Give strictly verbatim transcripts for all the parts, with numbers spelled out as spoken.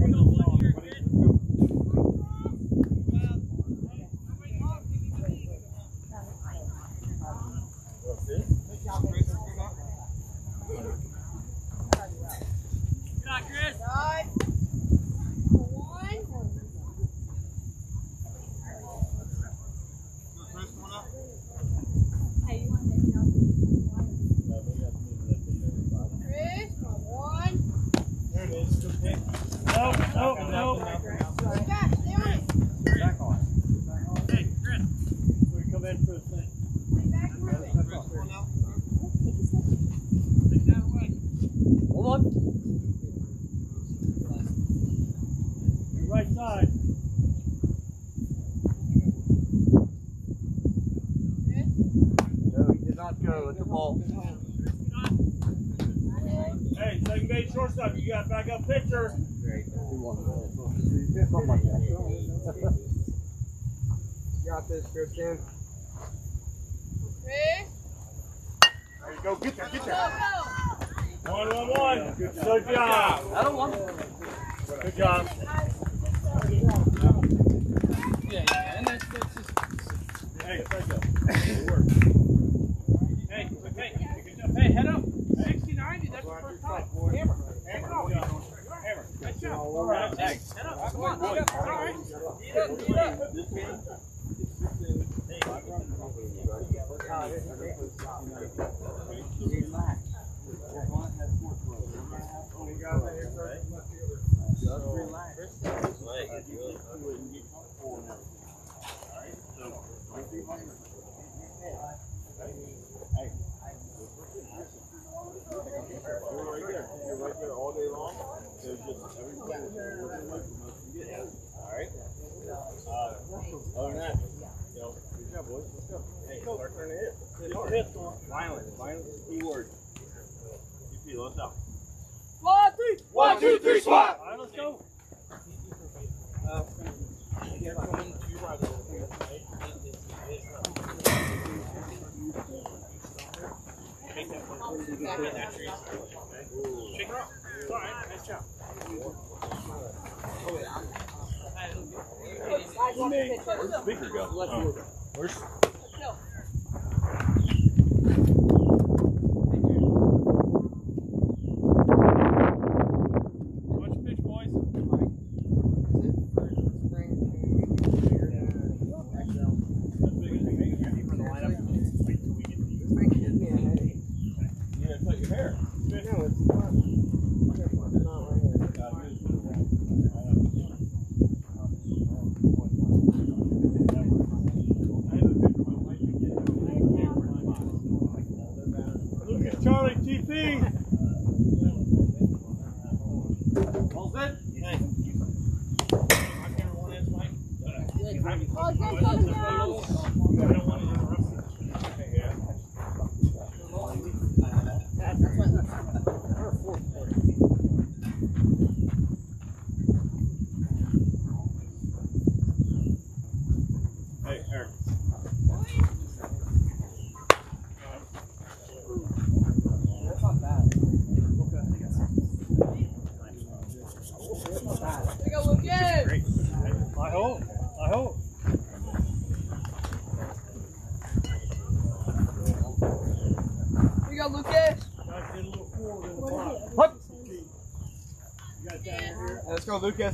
Hey, second base shortstop, you got backup pitcher. Got this, Kristen. Ready? There you go, get there, get there. One, one, one. Good job. Another one. Good job. Yeah, yeah, and that's, that's just. Hey, thank you. Good work. Hey, okay. Hey, head up. sixty ninety, that's the first time. Hammer. Hammer. Hammer. Nice job. All right. Thanks. Head up. Come on. All right. Eat up. Eat up. One, two, three, swat! All right, let's go. Shake her off. All right, nice job. Where'd the speaker go? Oh. Where's... Charlie, T P. All set? Hey. Hey, Eric. I hope. I hope. We got Lucas. What? Let's go, Lucas.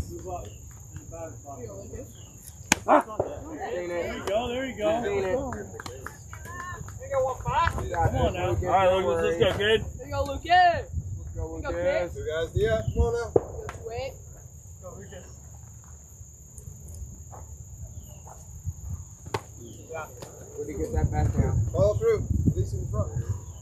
Ah. There you go, there you go. There you go, one five. Come Come on now. All right, Lucas, let's go, kid. There you go, Lucas. Let's go, Lucas. Lucas. You guys, yeah, come on now. Wait. Go, Lucas. Where'd you get that pass down? Follow through, at least in the front.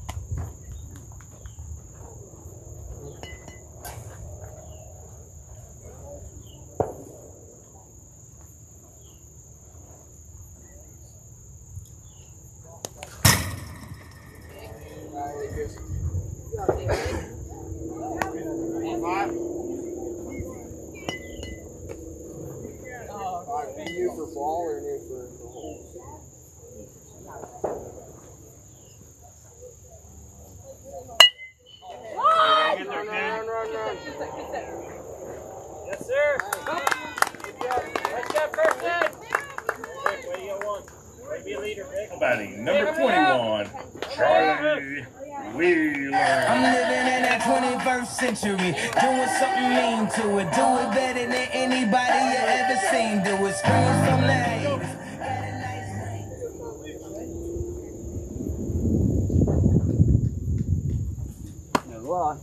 Five. Five. Are you for ball or new for the hole? Get there, kid. Get that, get that. Yes, sir. Batting number twenty-one, Charlie Wheeler. I'm living in that twenty-first century, doing something mean to it. Do it better than anybody you ever seen. Do it. Screams from the haters. There's a lot.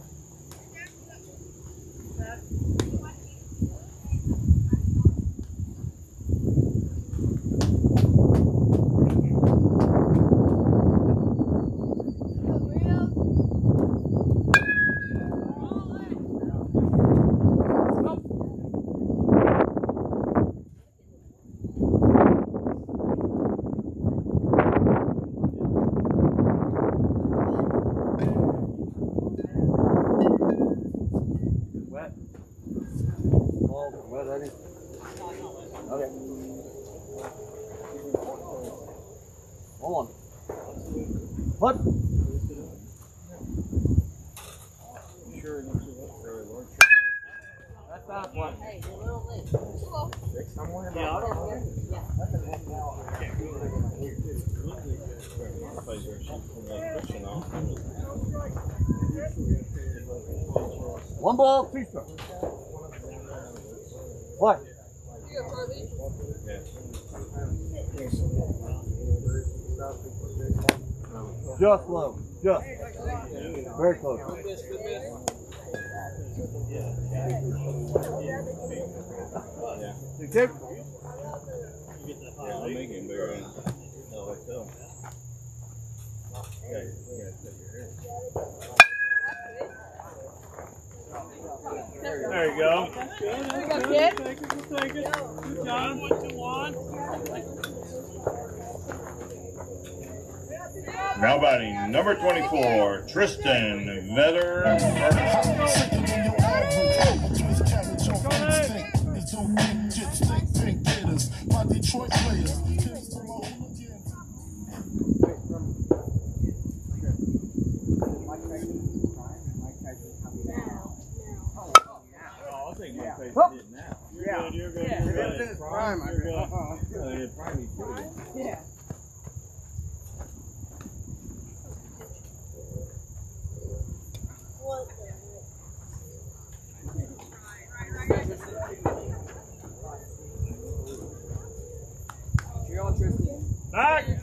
Okay. Hold on. What? That's not one. One ball, two strokes. What? Just low. Just. Very close. Two, two. I'm making bigger. No, like so. There you go. There you go, kid. Take it, take it. Good job. One, two, one. Now batting number twenty-four, Tristan Vetter. Yeah. You're good, Yeah. you're good. It's in its prime, I You're good. Uh-huh. Uh, prime, he's good. Yeah. You're on Tristan. Back! You're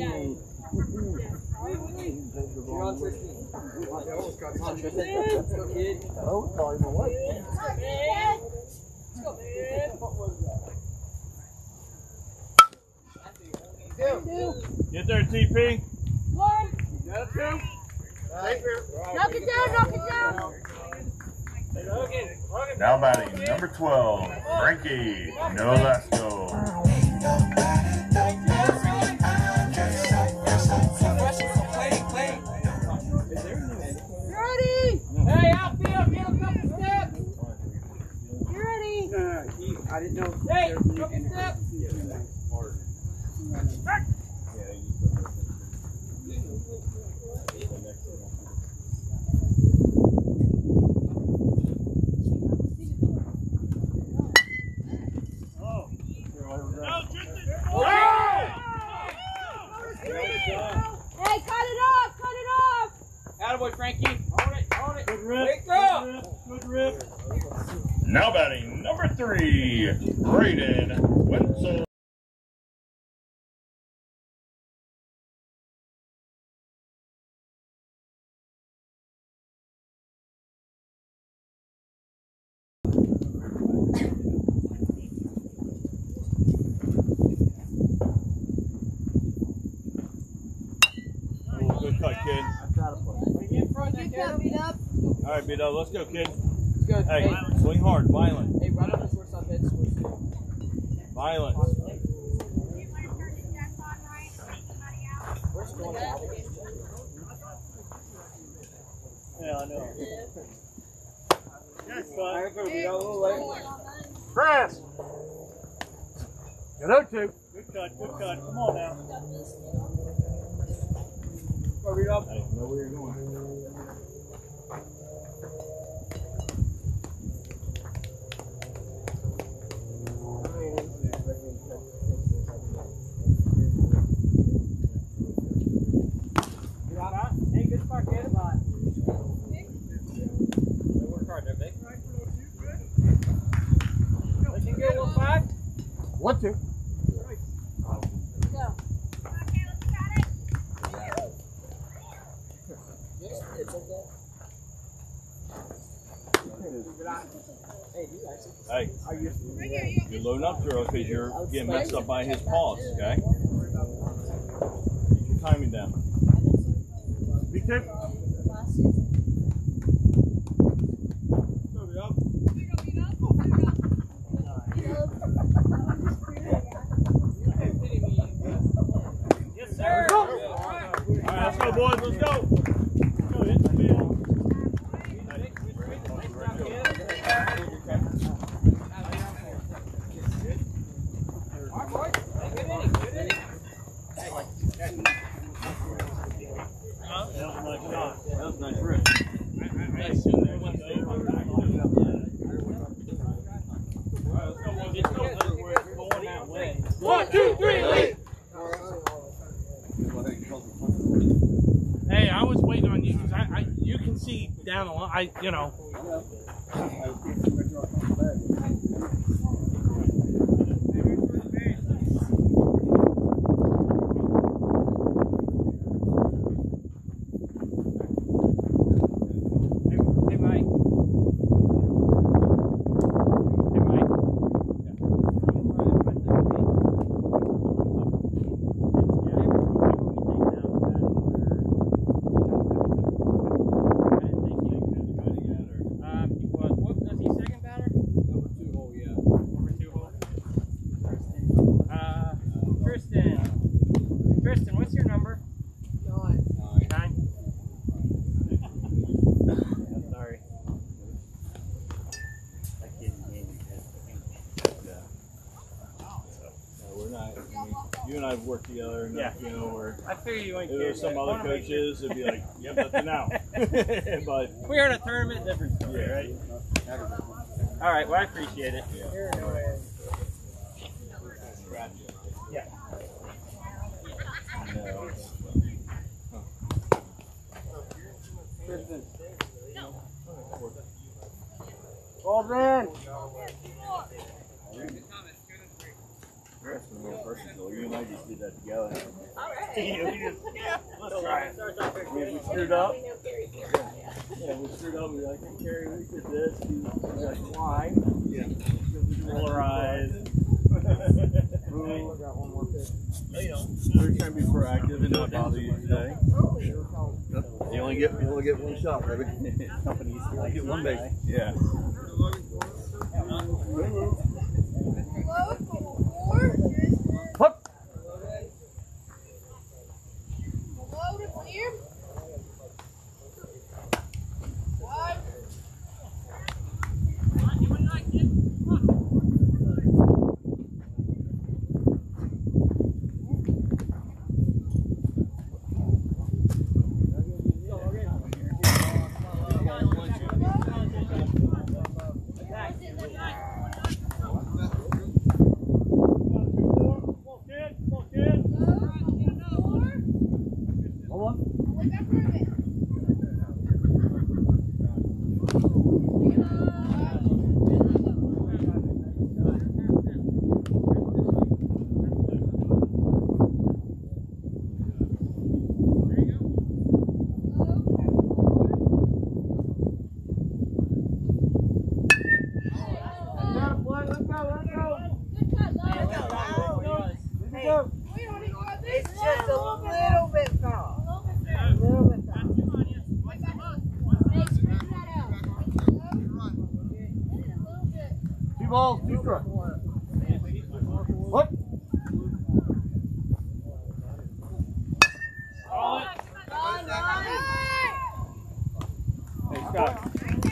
on Tristan. Come on, Tristan. Let's go, kid. Oh, it's all even white. Get there, T P. One. Got a two. Knock it down, knock it down. Now batting number twelve, Frankie Nolasco. You ready? Hey, outfield, get a couple steps. You ready? Uh, he, I didn't know. Hey, couple steps. Hey, cut it off, cut it off. Attaboy, Frankie. Hold it, hold it. Good rip. Wake Good up. rip. Good rip. Now batting number three, Braden Wenzel. Good cut, kid. Get that beat up. All right, beat up. Let's go, kid. It's good. Hey, Hey, swing hard, violent. hey, right on the shortstop head. Switch. Violent. Where's going out? Yeah, I know. Yes, bud. I'm gonna be a little late. Press. Get out two. Good cut, good cut. Come on now. Go read up. I know where you're going. One, two. Hey, you're loading up, Drew, because you're getting messed up by his paws, okay? Get your timing down. Be tip. Yes, sir. All right, let's go, boys. Let's go. Let's go. Hit the field. That was a nice shot. That was a nice rip. One, two, three, lead. Hey, I was waiting on you because I, I, you can see down the line. I, you know. Hey, Mike. Hey, Mike. Um, what, what was he second batter? Number two hole, yeah. Number two hole. Uh, Tristan. Tristan, what's your number? Nine. Nine. Sorry. No, we're not. I mean, you and I have worked together enough, Yeah. you know, where I figure you ain't if there were some other coaches, it'd be like, yep, that's an out. But If we were in a tournament, different story, Yeah. right? All right, well, I appreciate it. Yeah. Yeah. no. Ball's in. You're asking the wrong person, so you and I just did that together. Let's try it. We, we screwed up. Yeah, we screwed up. We were like, hey, Gary, we did this. We were like, why? Yeah. Polarize. Got one more pitch. We're trying to be proactive and not bother you today. You only get you only get one shot, baby. Companies like Get one base. Yeah. Hook. It's just a little bit far. A little bit far. Two balls, two strikes. What? Hey, Scott.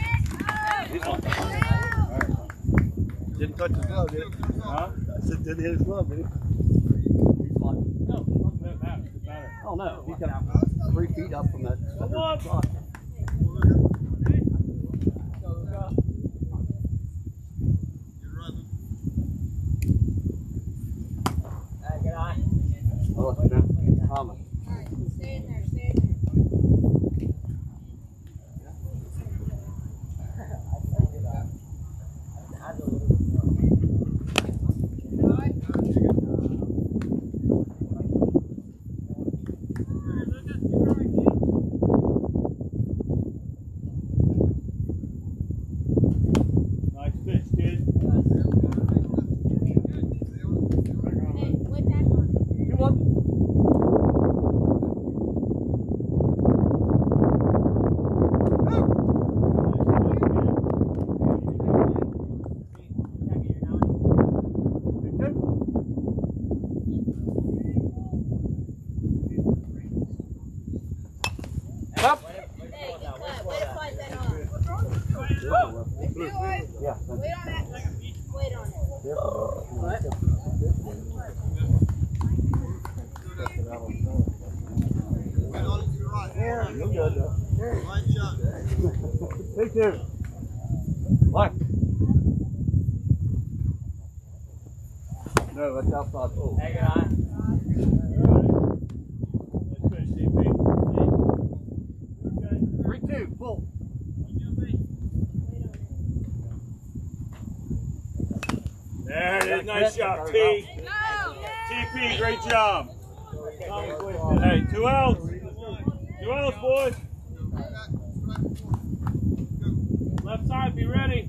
Didn't touch his glove, did it? Huh? I said, didn't hit his glove, did it? He's fine. No, that matters. It matters. Oh no, he got three feet up from that on. spot. Oh, look, now, Thomas. Stay in there, stay in there. Yeah. Wait on it. Wait on it. Yeah, you're good though. Line shot. Take two. One. No, that's outside. Oh. Hang it on. Three, two, full. There it is. Nice shot, T. T P, great job. Hey, two outs. Two outs, boys. Left side, be ready.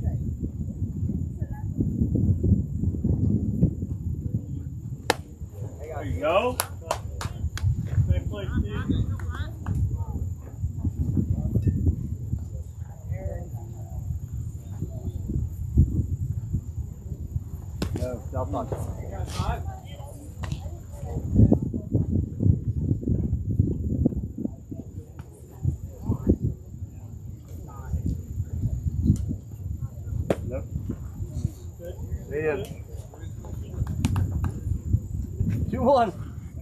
There you go. Same place, Steve. No, outside. Nope. Yeah. Two one.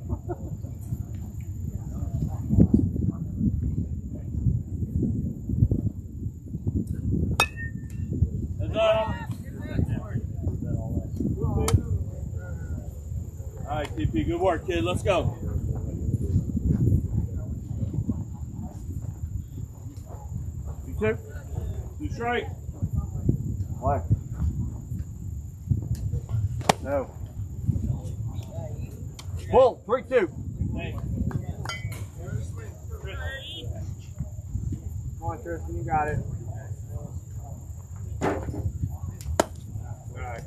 Heads up. All right, T P, good work, kid. Let's go. Two. Two strike. One. No. Full. Three, two. Hey. Come on, Tristan, you got it. All right,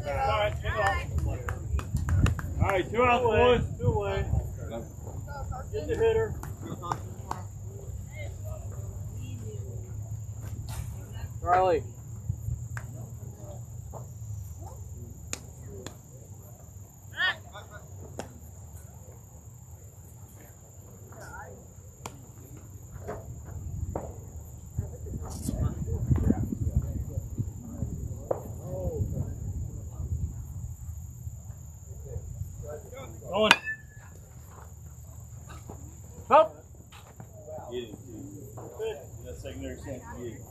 all right, two outs, boys. Two away. Get the hitter. Charlie. Going. Up. Get it, T. That secondary sense, get it.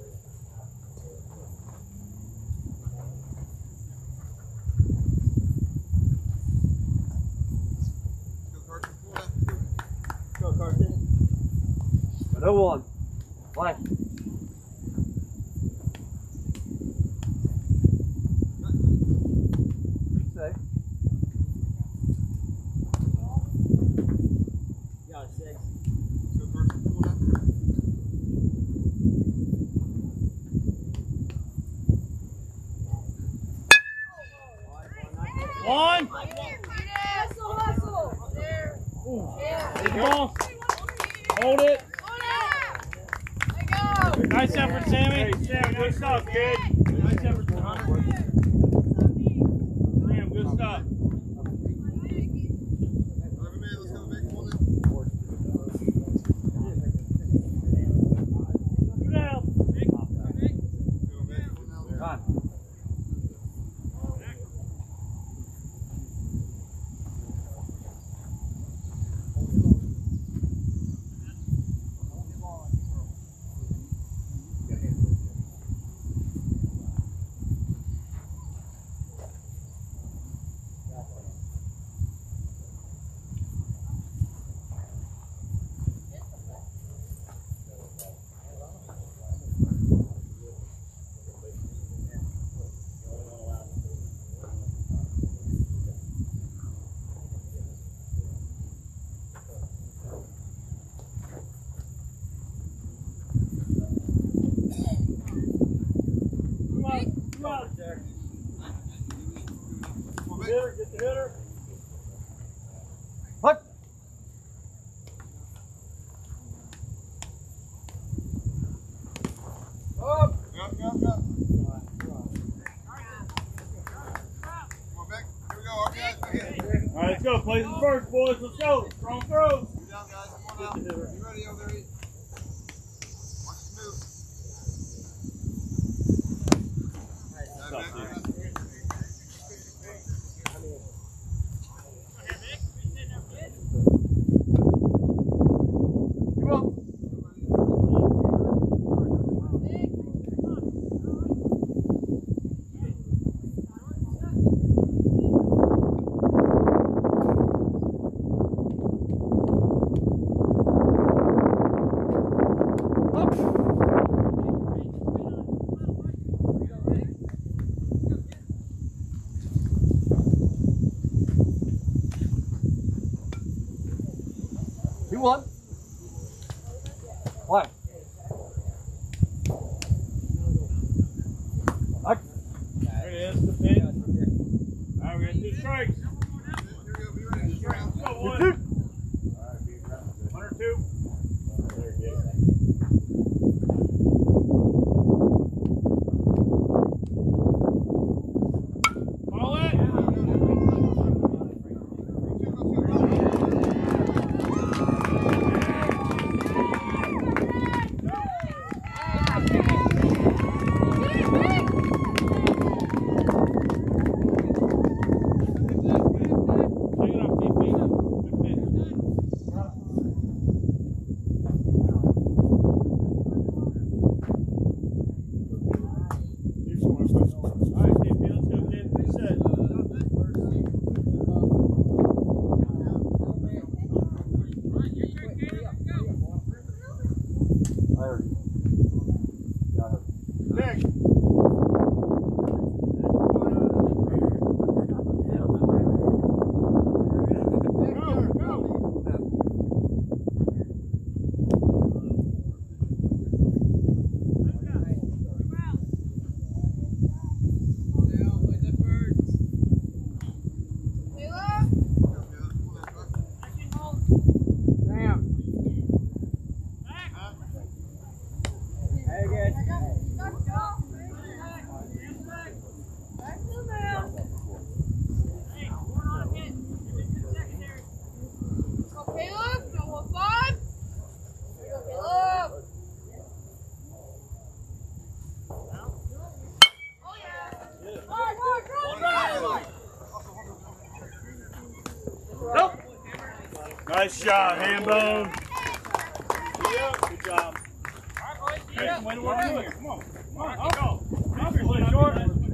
Go, Carson. No one. One. Say. Got a six. One. Hustle, hustle. There. Yeah. There you go. Hold it. Let go. Nice effort, Sammy. Hey, Sam, good stuff, kid. Nice effort, Tom. Sam, good stuff. Two down. Hitter, get the hitter. What? Up. Yep, yep, yep. Come on, Vic. Here we go. Our guys, back in. All right, let's go. Plays the first, boys. Let's go. Strong throws. Two down, guys. Come on out. You ready over there? Watch the move. Nice shot, Hambone. Good job. Hey, way to work here. Come on. Come on. Up. Go. Up. Short.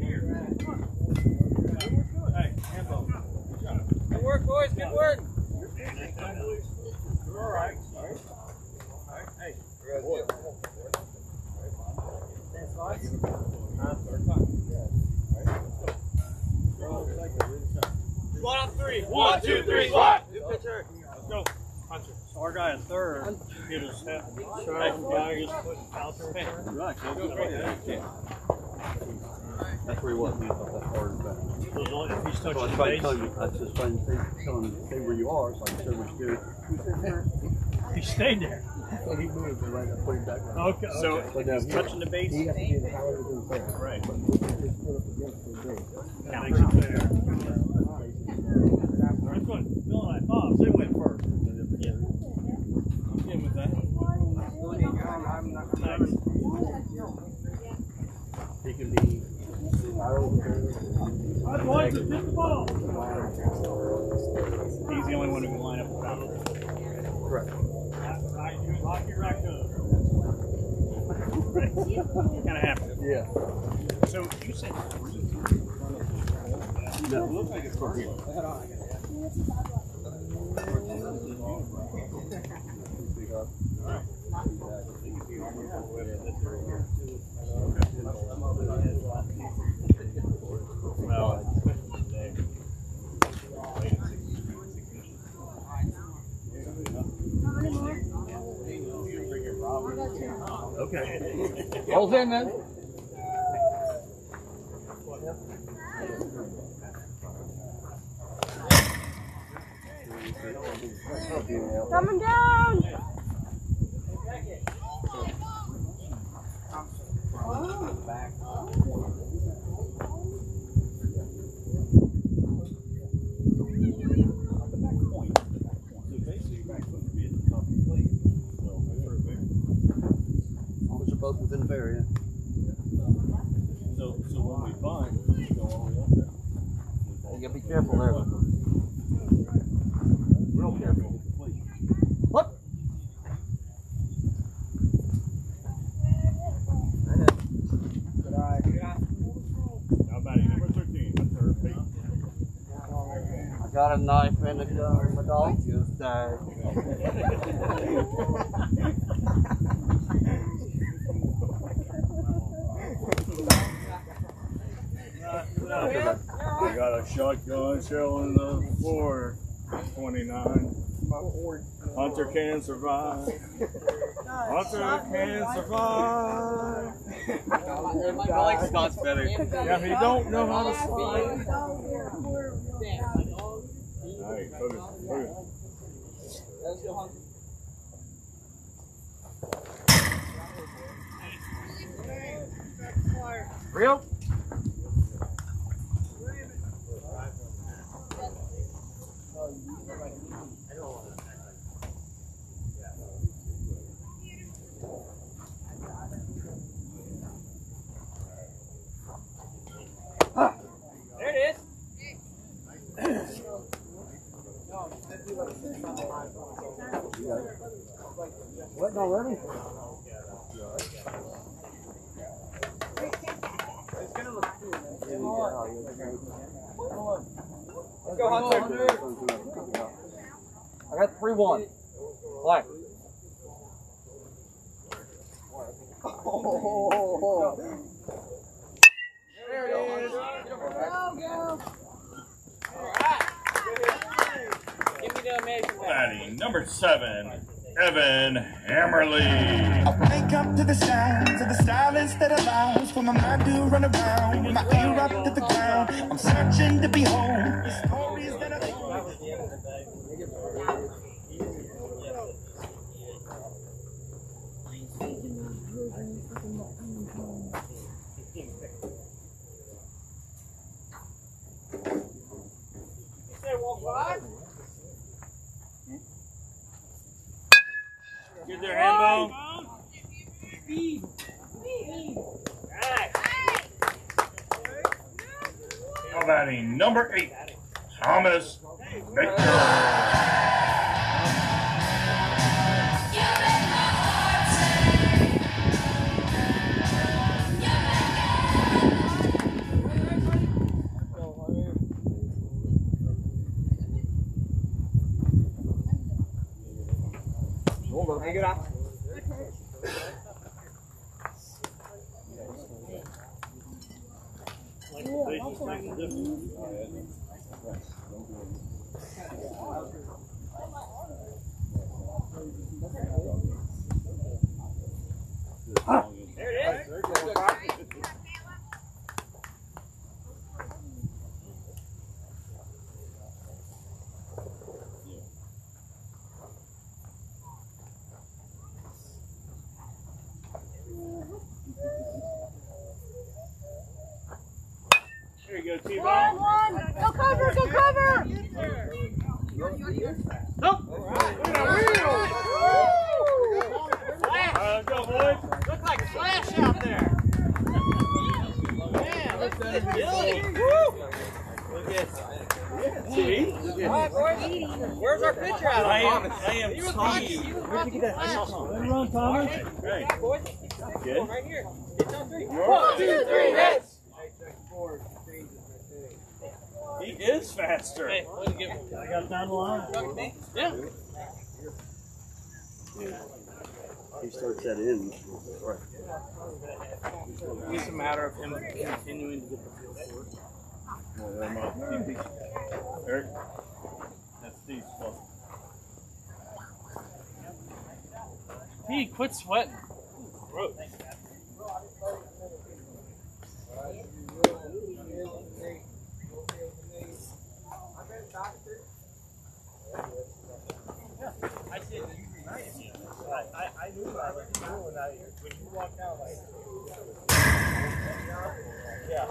Hey, Hambo. Good work, boys. Good work. You're all right. Hey. One on three. One, two, three, slide. Let's go. Hunter. So our guy at third hit his head. Hey, guy just put out there. Hey, Right, so go right there. That's where he was. He thought that far back. so as long as he's So I touching tried base, telling you, I just trying to say, telling him, stay where you are, so I can show what's good. he stayed there. So he moved and right, I put him back around. Okay. So But now He's touching the base. he has to be in the power of his face. Right. But he just put up against the base. Makes it fair. That's good. Bill and I thought they went first. Yeah. I'm in with that. Nice. He can be viral. That's why it's just the ball. He's the only one who can line up the foul. Correct. Right, you lock your rack up. Kind of have to. Yeah. So you said three. No, it looks like it's for him. Okay. Holes in then. Coming down. Both within the area. So, so when we bind, we go all the way up there. You gotta be careful there. Real careful. What? How about you? Number thirteen. That's her feet. I got a knife and a gun. My dog just died. I got a shotgun shell on the floor. twenty-nine. Hunter can survive. Hunter can survive. I like Scott's better. Yeah, he don't know how to slide. Alright, focus, focus. Real? There it is. What already? Let's go, Hunter. I got three one. Black. Oh. There it is. Go, go. Give me the amazing back. Batting number seven, Evan Hammerly. I wake up to the sounds of the silence that allows for my mind to run around with my ear up to the ground. I'm searching to behold the stories that I told. Get there, Hambo. Batting number eight, Thomas Victor. Take it off. There it is. There you go, T-Bone. Go cover, go cover! Nope. Uh, go, boys. Look like a flash out there. Man, look at agility. Look at See? All right, boys. Where's our pitcher at? I am, I am He was T. lucky. He was lucky. Run, Thomas. Hey, Boys, good. right here. It's on three. One, two, three, hits. He is faster. Hey, let me get one. I got down the line. Yeah. He starts that in. Right. It's a matter of him continuing to get the feel for it. Well, there, Mom. T P. Eric. That's Steve's fault. He quit sweating. Gross. I said, you reminded me. I, I knew what I was doing when, I, when you walked out. Like, yeah.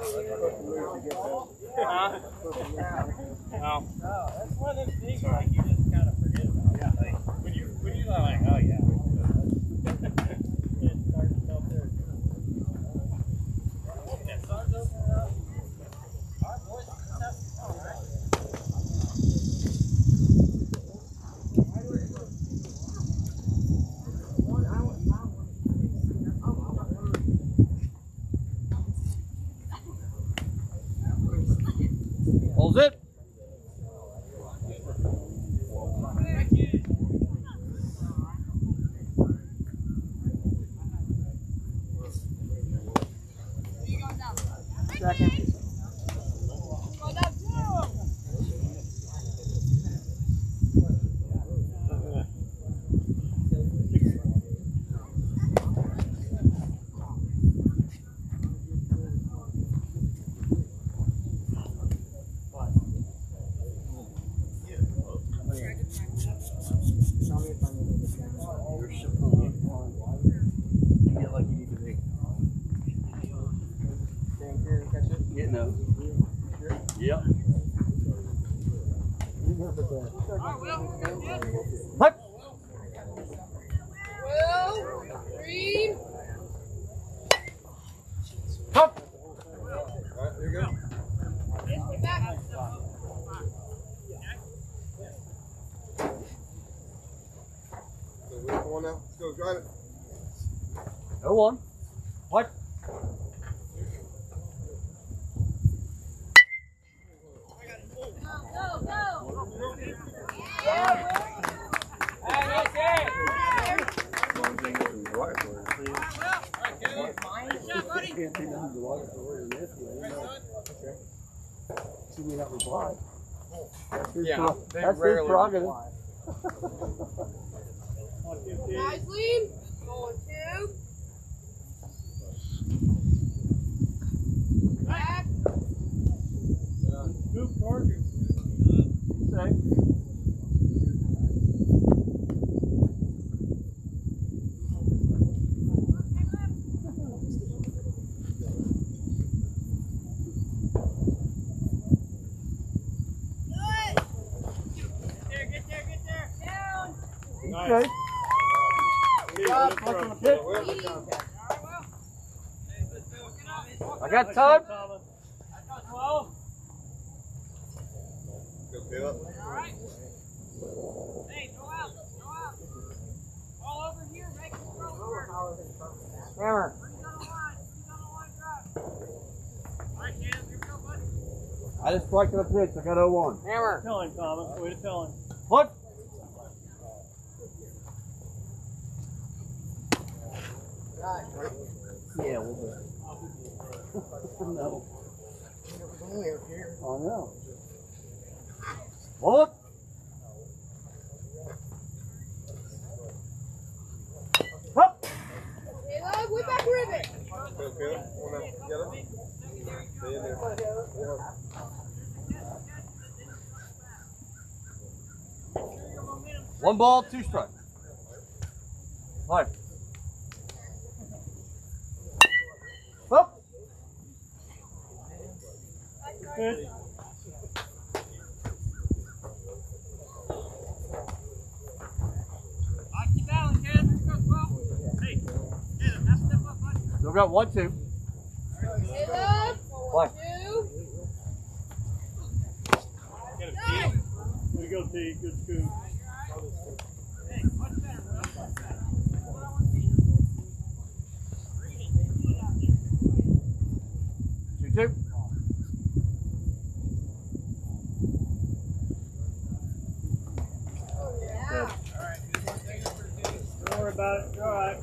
Huh? No. That's one of them things like you just kind of forget about. Yeah. Like, when you when you're like, oh yeah. It started to melt there. That sun's opening up. All right, boys. Let's have some fun, all right? Holds it. Second. Yep. What? Will, Green. Up. Get back. Come on now, let's go, drive it. No one. What? Go, go. Yeah, that's his prerogative. Guys, lean. Going two. Back. Scoop target. Okay. I got time. Go, Caleb. Alright. Hey, go out. Go out. All over here. Make it throw work. Hammer. Bring it on the line. Bring it on the line drive. Alright, Cam. Here we go, buddy. I just struck the pitch. I got oh one. Hammer. Tell him, Thomas. Way to tell him. What? Yeah, we'll do it. No. Oh, no. What? Up. Hey, love, whip back ribbon. Okay, hold on. Get it? Stay in there. Yeah. One ball, two strikes. Five. Up. Good. Keep down, kid. Hey, hey, now step up, bud. Still got one, two. Hey, love. One. Two. Get it, Nine. Pete. Way to go, T. Good scoop. Hey, much better, bro. Much better. Two, two. Yeah. Don't worry about it. You're all right.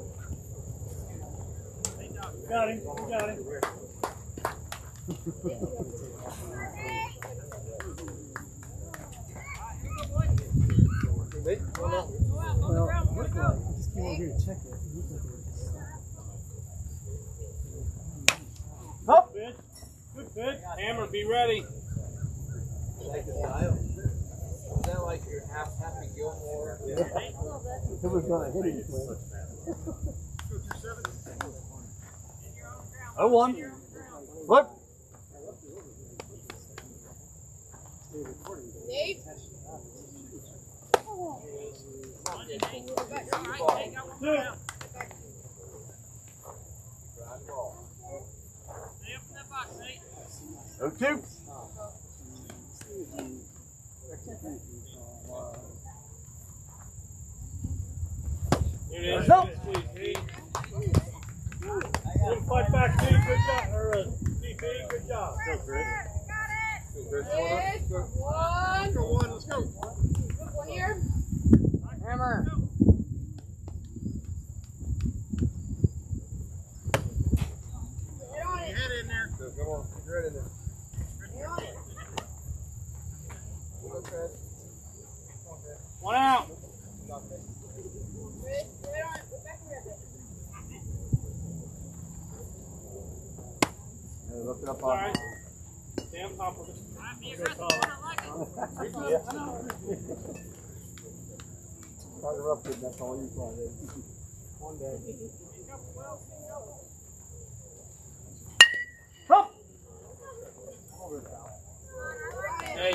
Got him. You got him. Up. Pitch. Good pitch. Hammer, be ready. Like the style. Is that like your half Happy Gilmore? Yeah. It was gonna hit him. Oh, one. Look. Dave. Two. Stay up in that box, Nate. Oh, two. Here it is. Go. T P. Good fight back, T. Good job. Or, uh, T P. Good job. Go, Chris. Yes. One. Go one, let's go. Good one here. Hammer. Get on it. Head in there. So, come on, get right in there. Get on it. Go, Chris. One out. Chris, get on it. Whip back ribbon. Look it up All on. right. Stay on top of it. Be aggressive, I like it. Target up, kid, that's all you want. One day. Up. Hey.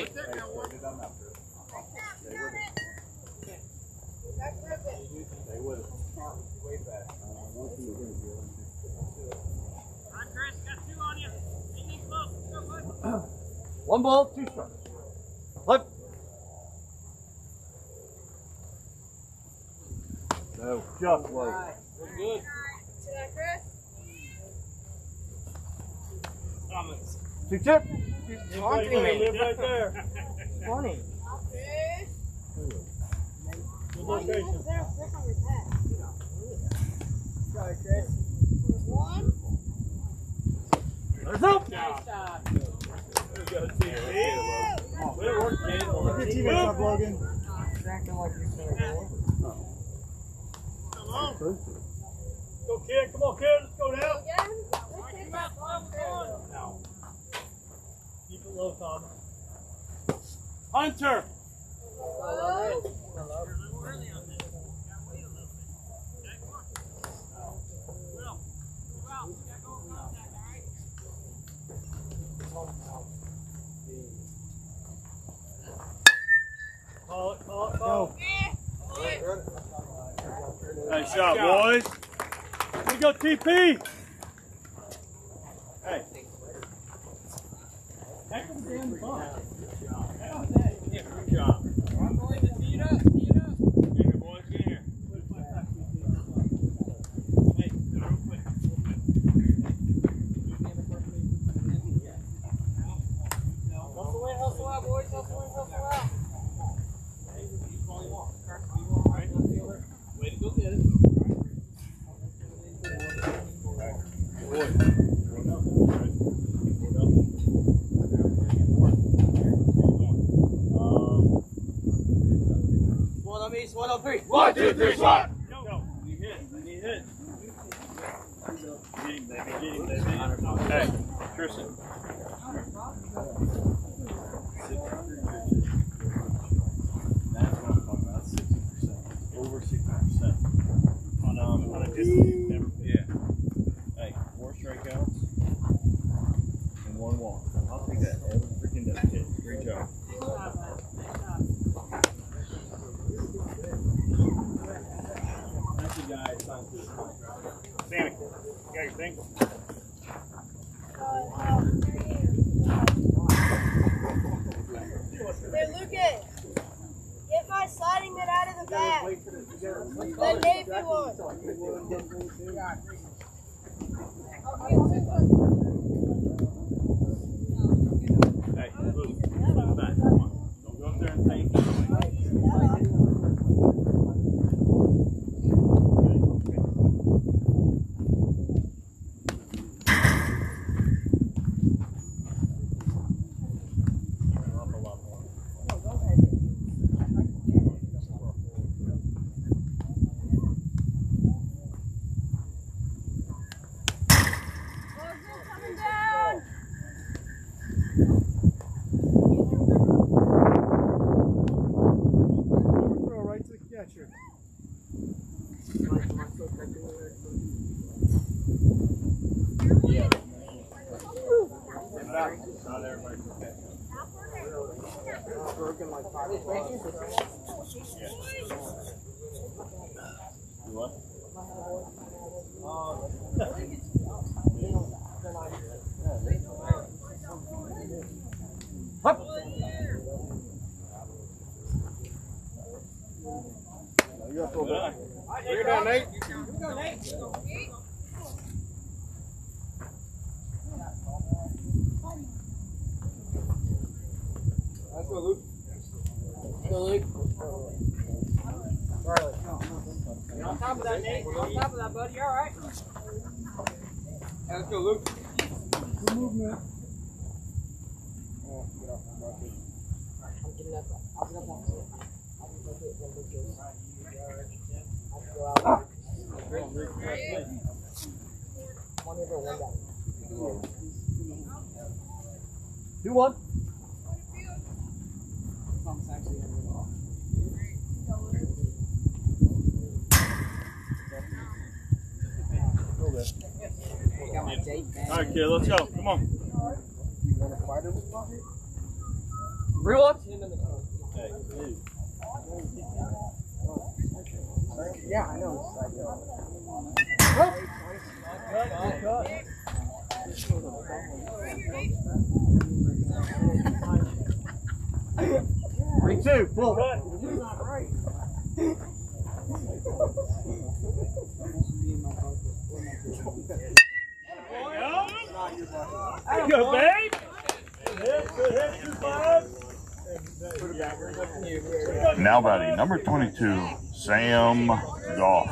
Back ribbon. Stay with it. Way back. All right, Chris, got two on you. Ain't even close. Let's go, bud. One ball, two strikes. Flip. No, just like. Good. See that, Chris? Thomas. Two chip. Right there. Live right there. Funny. Chris. Good location. Sorry, Chris. One. There's up. There we go, T P. Way to work, kid. Good teammate up, Logan. Go, kid. Come on, kid. Let's go now. Again. Let's hit that ball, Chris. Keep it low, Thomas. Hunter. Whoa. You're a little early on this. Gotta wait a little bit. Okay, come on. Will, move out. You gotta go in contact, all right? Call it, call it, call it. Nice shot, boys. Here we go, T P. Hey. Heck of a damn ball. Yeah, good job. I'm going to tee it up. Tee it up. Get here, boys. Get here. Hey, real quick. Real quick. Hustle in, hustle out, boys. Hustle in, hustle out. Way to go get it. One on me, one on three. One, two, three, shot! Go. You hit. I need hit. Get him, baby. Get him, baby. Hey, Tristan. That's what I'm talking about. sixty percent. Over sixty percent. On, um, on a distance you've never been. Yeah. Hey, four strikeouts and one walk. I'll take that every freaking day, kid. Great job. Thank you guys. Thank you. Sammy, you got your thing? Hey, Lucas, get my sliding net out of the bag. The Navy one. Hey, look, look back. Come on. Don't go up there and take it. Not everybody's okay. Broken like five. Yeah. You what? Up. You're up a little bit. Bring it down, Nate. Here we go, Nate. Let's go, Luke. Let's go, Luke. Charlie. You're on top of that, Nate. You're on top of that, buddy. You're all right. Yeah, let's go, Luke. Good movement. Oh, get off my bucket. I'm getting up. I'll get up on it. I'll be like it when Luke goes. I'll go out. One over, one down. Two one. All right, kid, let's go. Come on. You want to fight him with bucket? Real one. Yeah, I know. Three two. Full. Not right. There you go, babe. Good hit, good hit, two five. Now batting number twenty-two, Sam Goff.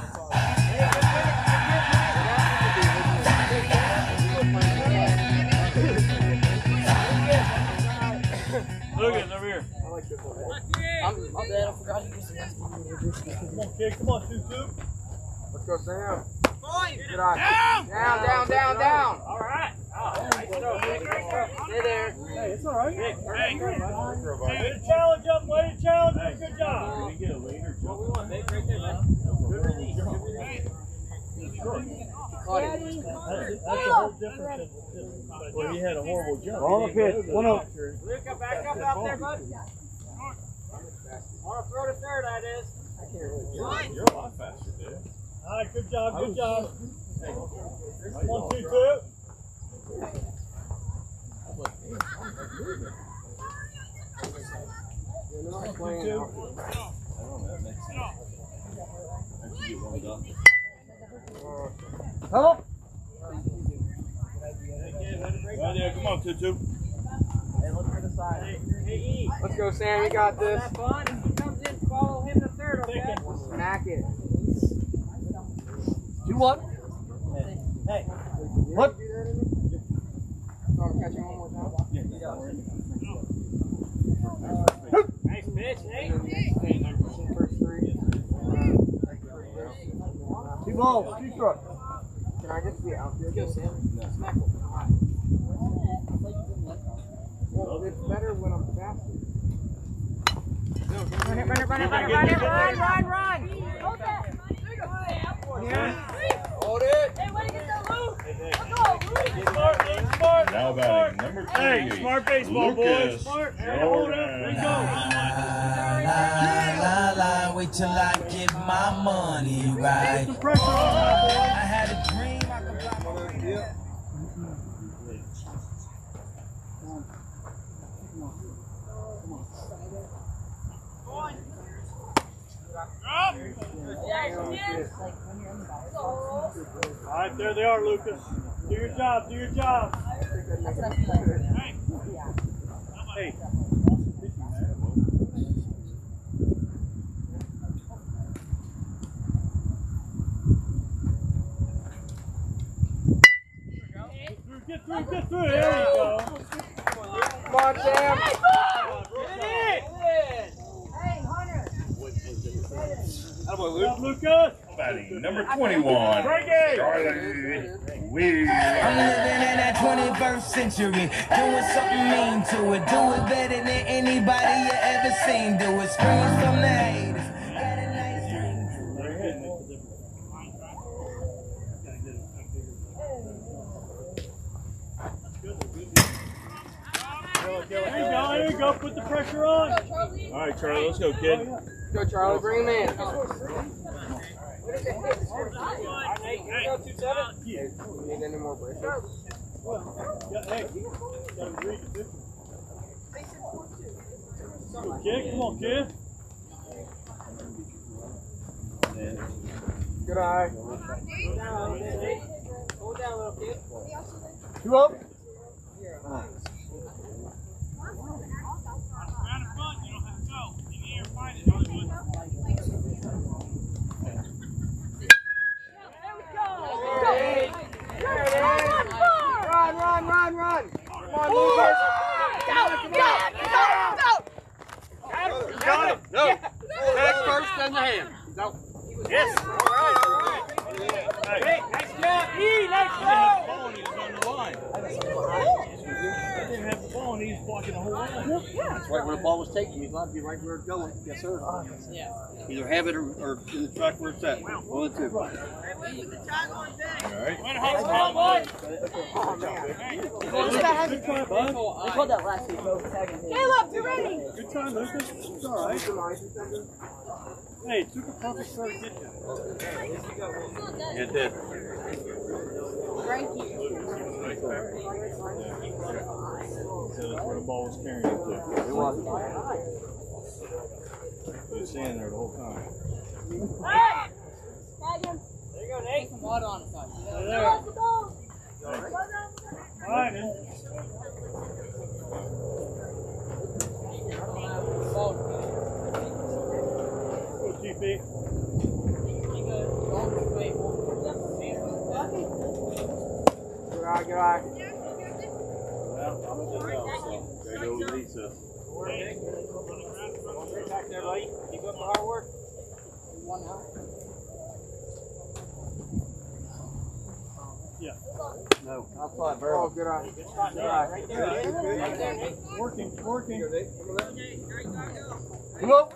Look at it over here. I like this one. I'm, my bad, I forgot you used to have to Come on, kid, come on, two two. Let's go, Sam. Good eye. Down, down, down, down. All right. Stay there. Hey, it's all right. Hey, hey. Way to challenge up, way to challenge up. Good job. Can we get a leader? What we want, Nick? Right there, man. Good release. Good release. Caught it. That's, that's a whole difference. Well, he had a horrible jump. Wrong pitch. One up. Luke, back up out there, bud. Want to throw to third, that is. I can't really. You're a lot faster, dude. All right, good job, good job. One, two, two. You're not playing out. Come on. Right there, come on, two two. Hey, look for the side. Let's go, Sam. You got this. Have fun. If he comes in, follow him to third, okay? Smack it. two one. Hey, look. Catch him one more time. Nice pitch, Nate. First three. Two balls, two strikes. Can I get to the outfield? Yes, Sam. Smack him. Well, it's better when I'm faster. Run it, run it, run it, run it, run it, run, run, run. Hold that. Yeah. Hold it. Hey, way to get that loop. Let's go. Smart, smart. Now batting number Hey, three. smart baseball, boys. Lucas Smart. Hey, hold up. There you go. La, la, la, wait till I get my money right. Some pressure on that, I had a dream I could fly my way. All right, there they are, Lucas. Do your job. Do your job. Hey. Get through, get through. There you go. Come on, Sam. Good job, Lucas. Batting number twenty-one. Frankie. Charlie Weir. I'm living in that twenty-first century, doing something mean to it. Do it better than anybody you ever seen. Do it, screams from the haters. Got a nice ring. There you go, there you go. Put the pressure on. All right, Charlie, let's go, kid. Go, Charlie. Bring him in. Need any more pressure? Yeah, hey, gotta read the picture. Good kid, come on, kid. Good eye. Hold down, little kid. Two up. Round in front, you don't have to go. In the air, find it. Run, run, run, run. Come on, Lucas. Go, go, go, go. Got it. No. Back first, then the hand. No. Yes. All right, all right. Hey, Nice job, E, nice job. he was on the line. He didn't have the ball and he's blocking the whole line. That's right where the ball was taken. You'd love to be right where it's going. Yes, sir. Either have it or, or in the track where it's at. One of the two. All right. One home, come on, boy. Good try, bud. We called that last week. Caleb, you ready? Good try, Lucas. It's all right. Hey, it took a perfect start to get you. It did. So that's where the ball was carrying it to. It was. He was standing there the whole time. Hey! Tag him. There you go, Nate. Some water on the side. There. Let's go. All right, man. Go, T P. Good eye, good eye. Well, I'm just out, so there goes Lisa. Back there, buddy. Keep up the hard work. Yeah. No, outside, bro. Oh, good eye. Good spot, Nate. Right there, Nate. Right there, Nate. Working, working. Come on.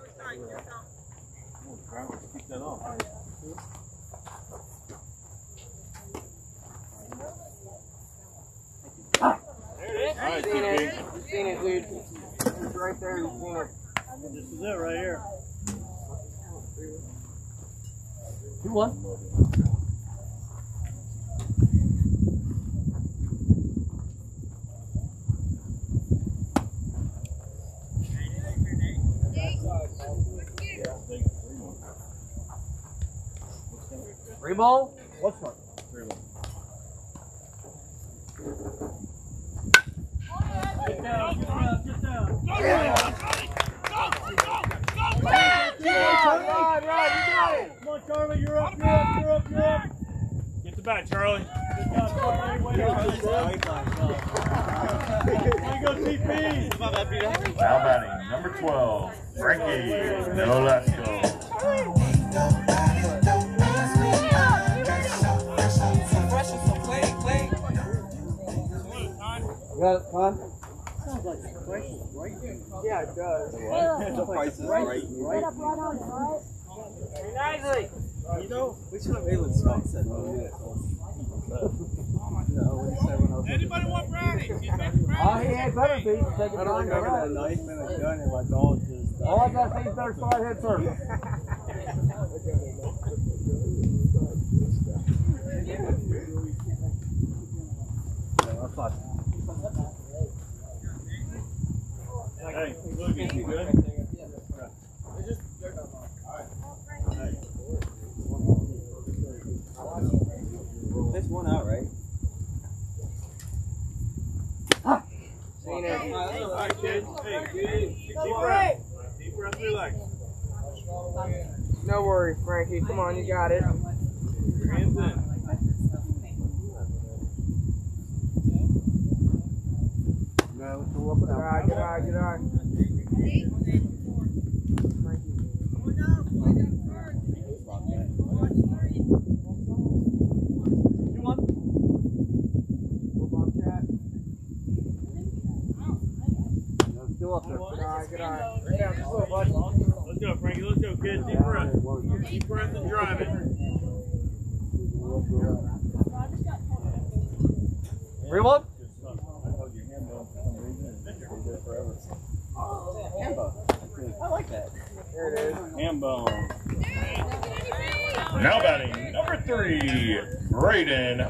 Keep that off. There it is. All right, Seen it. T Seen it, dude. It's right there. You've seen it. P. This is it right here. Two one. Three ball. What's one? Get down, get down, get down. Run, run, run. You got it. Come on, Charlie, you're up, you're up, you're up, you're up. Get the back, Charlie. Good job, Charlie. Way to go, T P. Now batting, number twelve, Frankie Nolasco. You got it, Con? Sounds like the price is right. Yeah, it does. The price is right. Right up right on it, right? Very nicely. You know, we should have Aylan Scott said no. Anybody want brownies? Get back to Oh, brownies. he ain't better be. Take it I don't remember that knife and a gun and my dog just. All I gotta say is better start head first. Hey, look, is he good? That's one out, right? All right, kids. Hey, deep Don't breath. worry. Deep breath, relax. No worries, Frankie. Come on, you got it. Your hands in. No, it's still up and Good eye, good eye, good eye. Still up there. Good eye, good eye. Right down, just a little, bud. Let's go, Frankie. Let's go, kids. Deep breath. Deep breath and drive it. Reload? I like that. There it is. Ham bone. Now batting, number three, Braden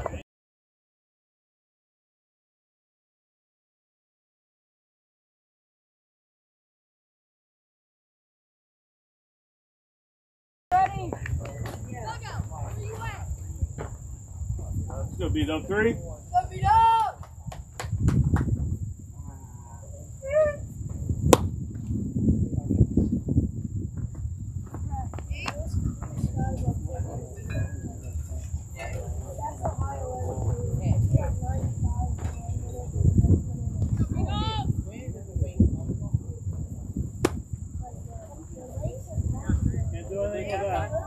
Ready? Let's go, beat up three. Step it up! Can't do anything with that.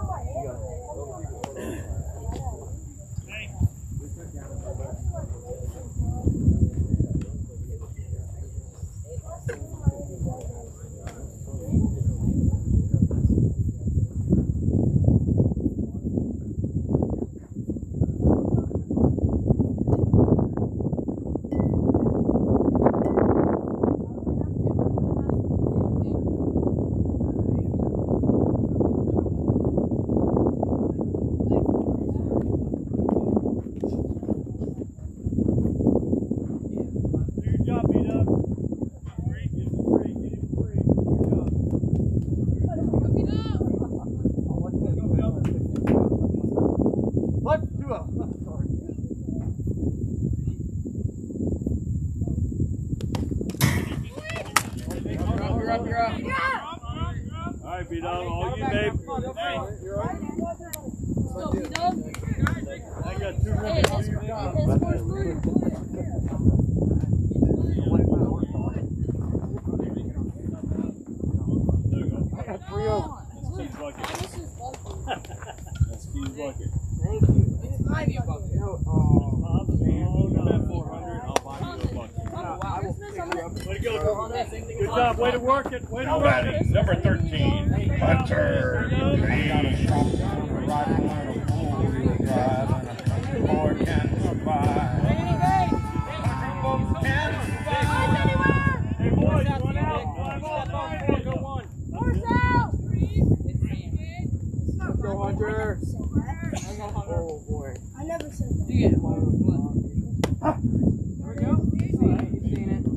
Alright, beat up. All you, babe. I got two minutes to do your job. There you go. I got three over. That's Steve's bucket. That's Steve's bucket. Thank you. No, oh, Oh, no, four hundred. I'll buy you a bucket. I will pick you up. Way to go. Good job. Way to work it. Way to Now work batting, it. number thirteen, Hunter Green. Hey, boys, one out. One out. Go one. Horse out! Go, Hunter. Oh, boy. I never said that. There we go. You seen it, you seen it.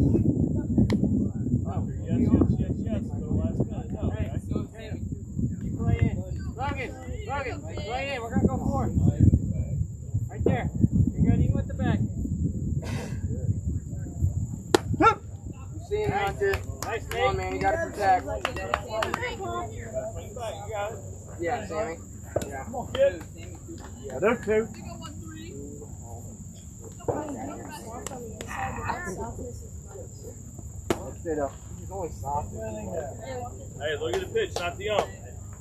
Yes, yes, yes, yes. So last minute. No, Hey, okay. go, Sammy. You play in. Logan, Logan, play in. We're going to go for it. Right there. You're good. Even with the back. You seen it, Hunter. Nice, Come on, man. You got to protect. Swing back. You got it. Yeah, Sammy. Yeah. Come on, kid. Yeah, those two. Straight up. He's only soft. Hey, look at the pitch, not the ump.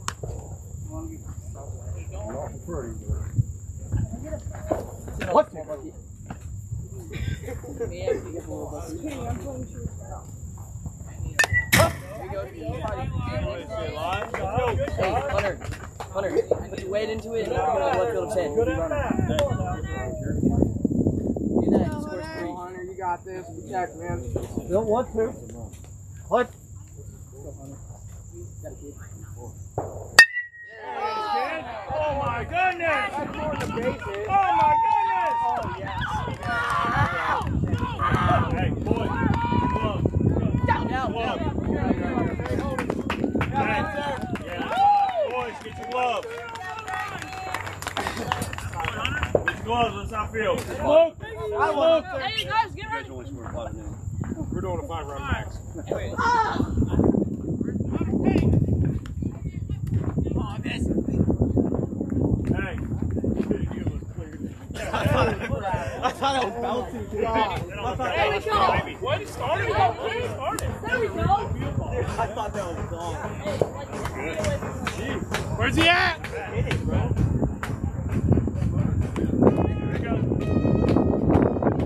What? Hey, Hunter, Hunter, put your weight into it and I'm going to let go to ten. Good at that. Do that, he scores three. Hunter, you got this. Check, man. You don't want to. What? Oh my goodness! That's more than the bases. Oh my goodness! Oh, yeah. Hey, boys, glove. Down, down, Glove. down. Yeah, boys, get your gloves. Get your gloves, let's not feel. Luke! I Luke! Hey, guys, get ready. We're doing a five round max. Hey. I thought I was bouncing. There we go. What? He started? What? He started? There we go. I thought that was gone. Where's he at? Hit it, bro. There we go.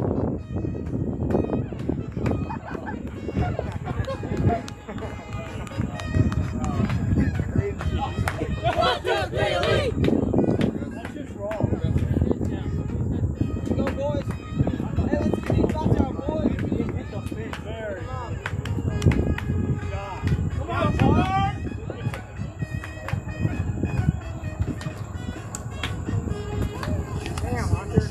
One, two, three, lead. That's just wrong. Go, boys. Hey, let's get these shots out, boys. Hit the fish very. Come on, Clark! Damn, Hunter.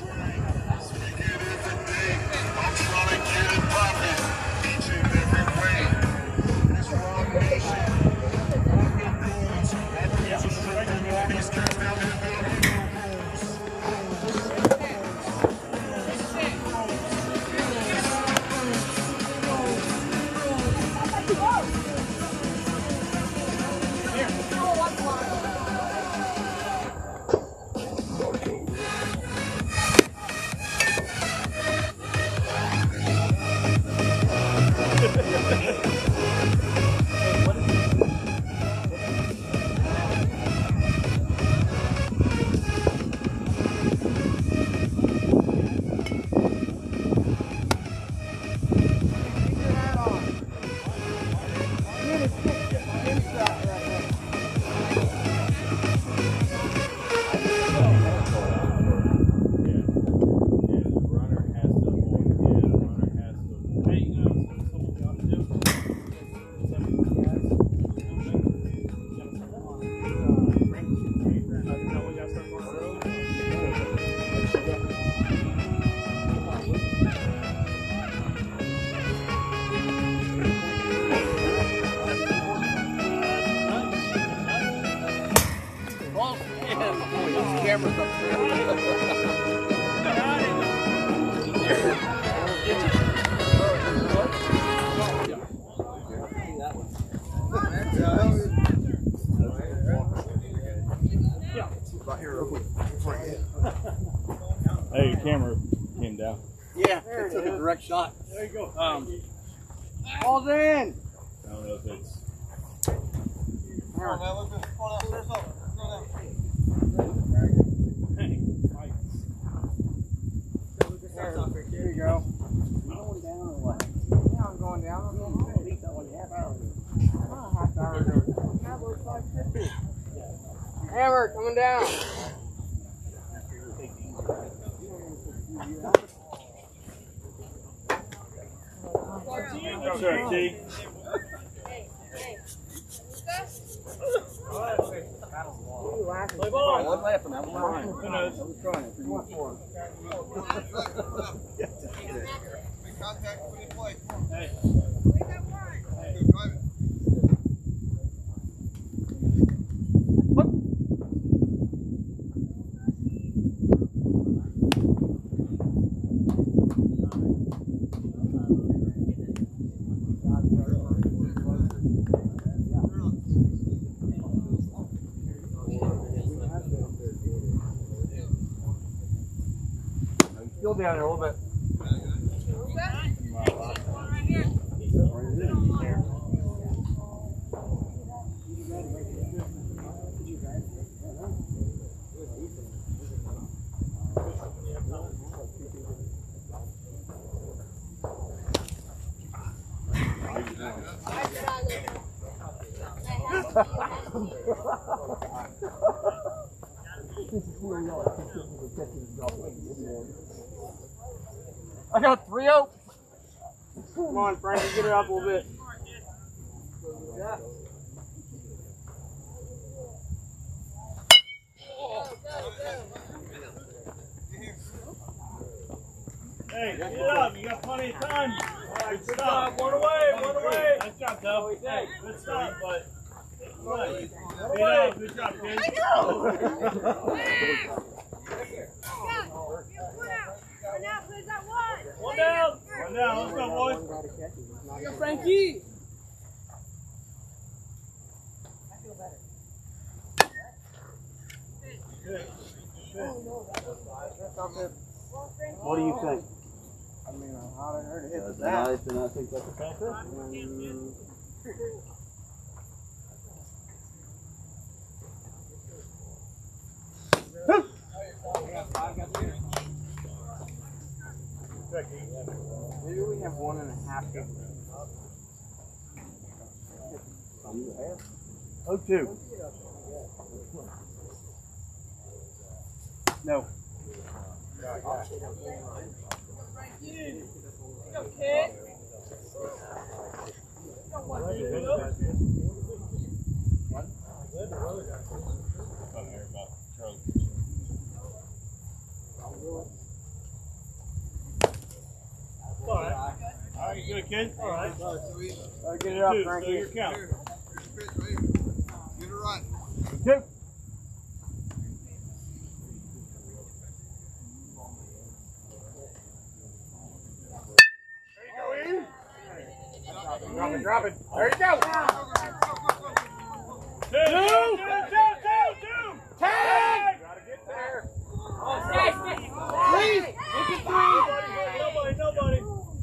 Hey, your camera came down. Yeah, it took a direct shot. There you go. Um, All's in. I don't know if it's. There you go. Going down or what? Yeah, I'm going down. I'm going home. At least that one half hour ago. Oh, half hour ago. Hammer, coming down. That's right, T. Play ball. One left and that one behind. Who knows? I was trying it. One for Hey. Still down there a little bit. I got three oh. Come on, Frankie, get it up a little bit. Yeah. Hey, get it up. You got plenty of time. All right, good stop. One away, one away. Nice job, Dub. Hey, good stop, but. Good. Yeah, good job, kid. One down. One down. Let's go, boys. Go, Frankie. What do you think? I mean, I haven't heard it hit the bat. Nice, and I think that's a catcher. Mm. Maybe we have one and a half. Oh, two. No. Okay. All right. All right, you good, kid? All right. All right, get it up, Two, Frankie. so your count. Get it right. Two. Drop it, drop it. There you go. Two, two, two, two, two. Tag! Gotta get there. Three. Look at three. Nobody, nobody.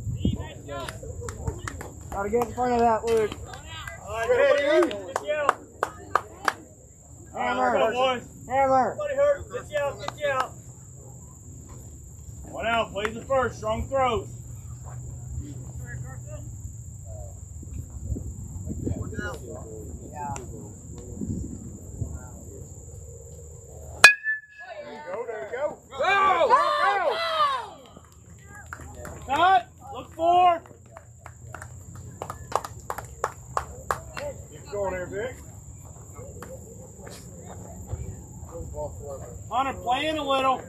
Gotta get in front of that, Luke. All right, good. Get you out. Hammer. Go, boys. Hammer. Nobody hurt. Get you out, get you out. One out, plays the first. Strong throws. Yeah. Go, there you go. Go! Go! Cut. Look for. Keep going here, Vic. Hunter playing a little.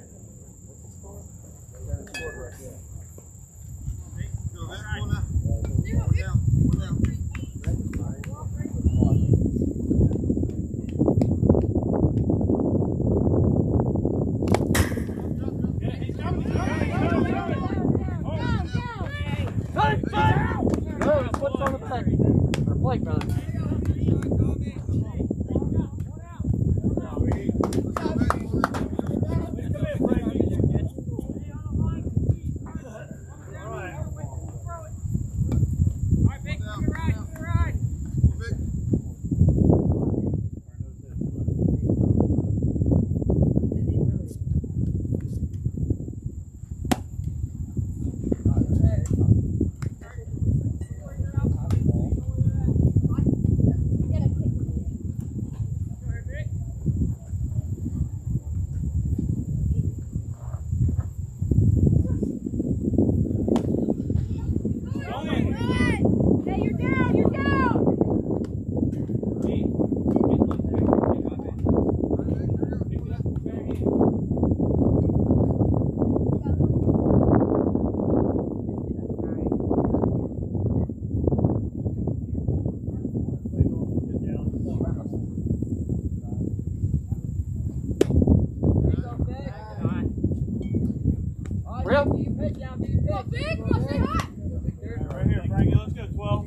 Right here, Frankie. Let's go, twelve.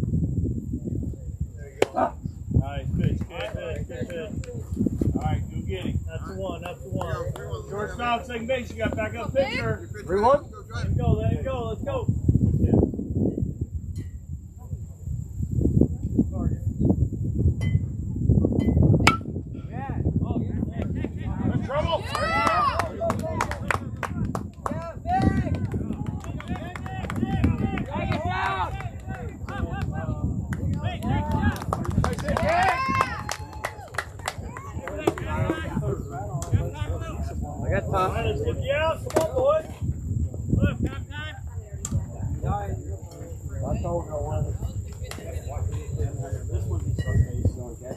Nice pitch, good pitch, good pitch. All right, go get getting. That's the one. That's the one. Shortstop, second base. You got back up pitcher. three one. Let him go. Let him go. Let's go. Trouble. I got All time. right, let's get you out. Come on, boys. I told her one. This one he's supposed to be so okay.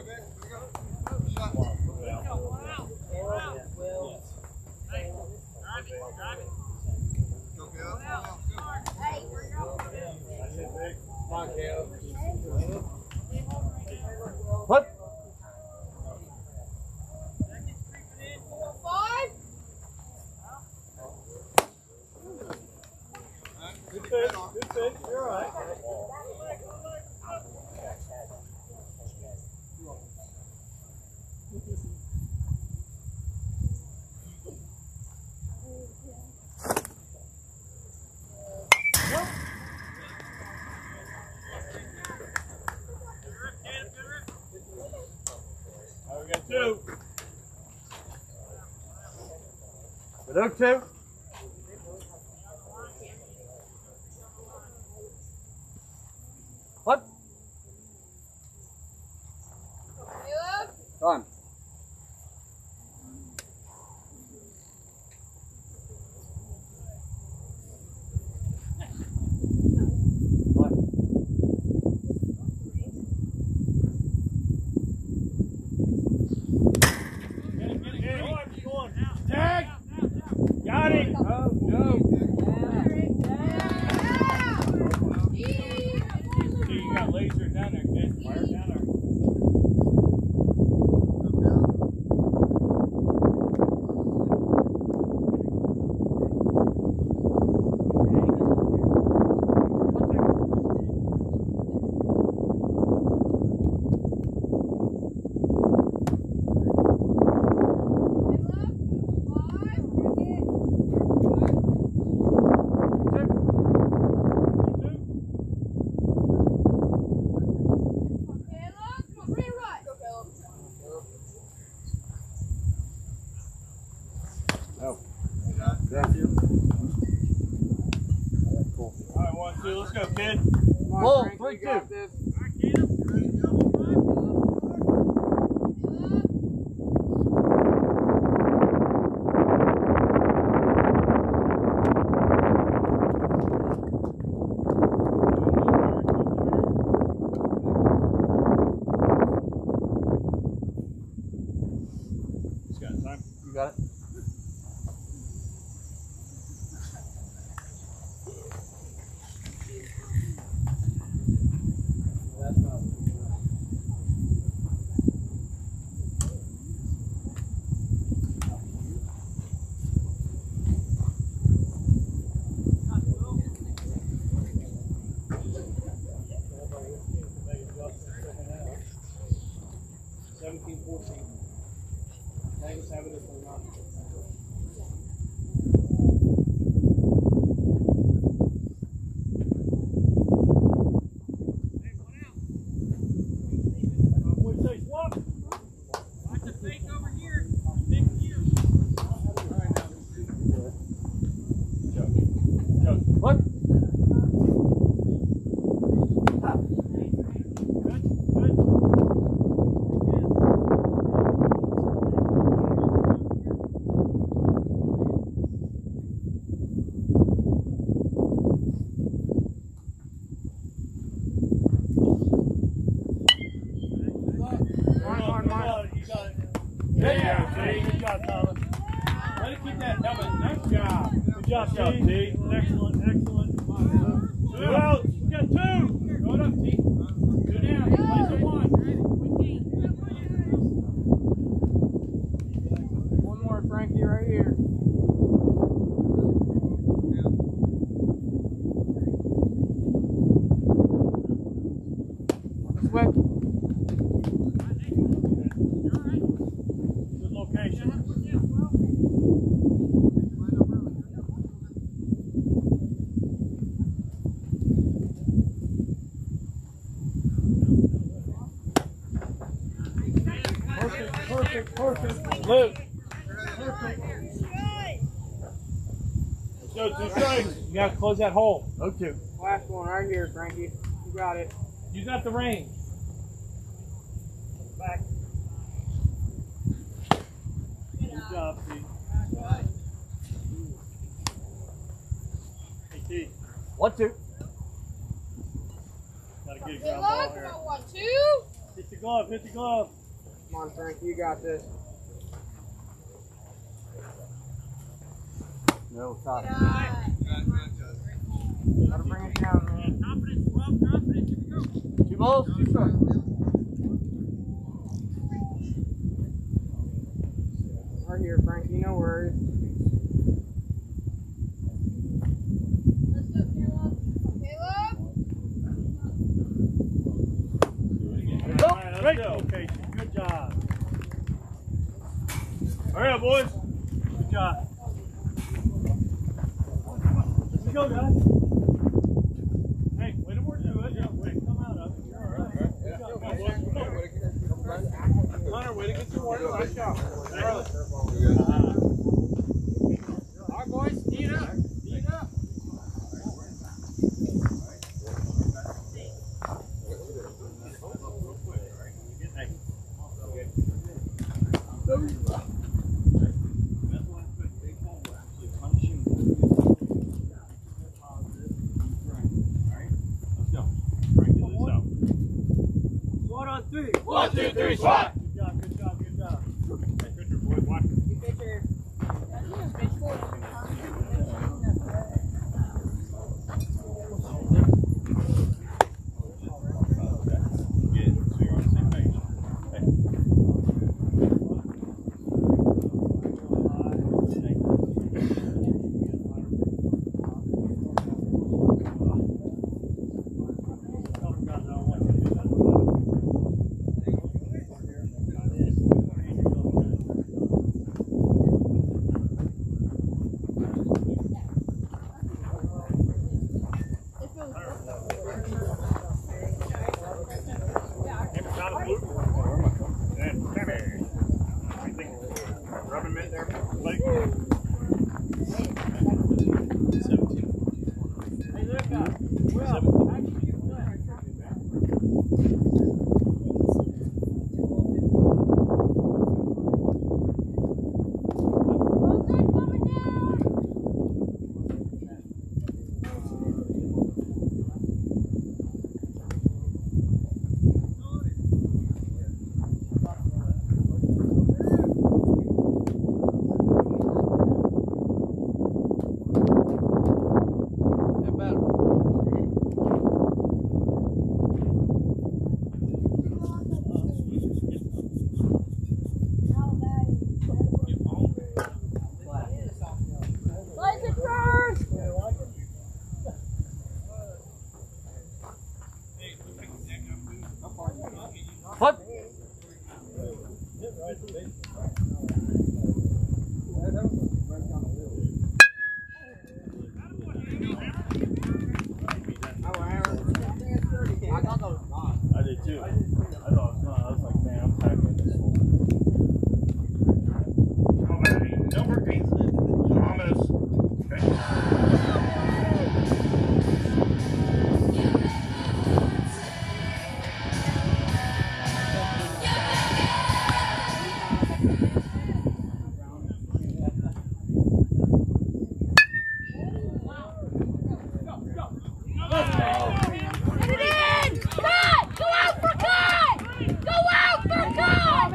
What? Five. Good pitch. Good pitch. You're all right. All right, we got two. Look two. What? Caleb. Time. What? Get him, get him, get him. Keep going. Tag. Got him. Go, go. See, you got laser down there, kid. Fire down there. All right, one, two, let's go, kid. Whoa, three two. Just got time. You got it. seventeen fourteen. Vegas having this one on. What'd you say, swap? What? Good job, Tyler. Let it keep that helmet. Nice job. Good job, T. Excellent, excellent. Two outs. We got two. Go it up, T. Go down. Place the one. One more, Frankie, right here. Swift. Perfect, perfect. Luke. Perfect. Let's go, two strikes. You gotta close that hole. Okay. Last one right here, Frankie. You got it. You got the range. Back. Good job, T. Hey, T. One, two. Gotta get a Hey, ground ball look, here. one, two. Hit the glove, hit the glove. Come on, Frankie. You got this. No, top. Gotta bring it down, man. Confidence, well, confidence. Here we go. Two balls, two strikes. Right here, Frankie. No worries. Let's go, Caleb. Caleb. All right, let's go. Okay, good job. All right, boys. Good job. Let's go, guys. Hey, way to work through it. Yeah, way to come out of it. You're all right. Good job, guys. Hunter, way to get your water. Nice job. All right, boys, tee it up. Tee it up. One on three. One, two, three, swat. Good job, good job, good job. Hey, pitcher, boy, watch. Good, so you're on the same page. Rubber mitt there, leg. Hey, look up. Will, how did you play? Wilson coming down. Laser charge. Flip. I did too. I thought it was not. I was like, man, I'm tackling this one. How about eight? Number eight, Thomas. Okay. Get it in. Cut. Go out for cut. Go out for cut.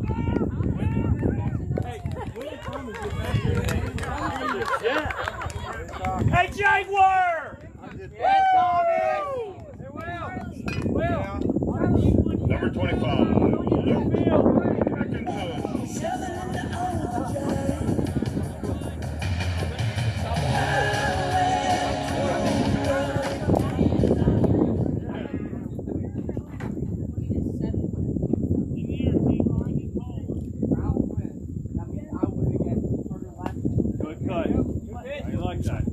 Hey, Jaguar! Number twenty-five. Good cut. I like that.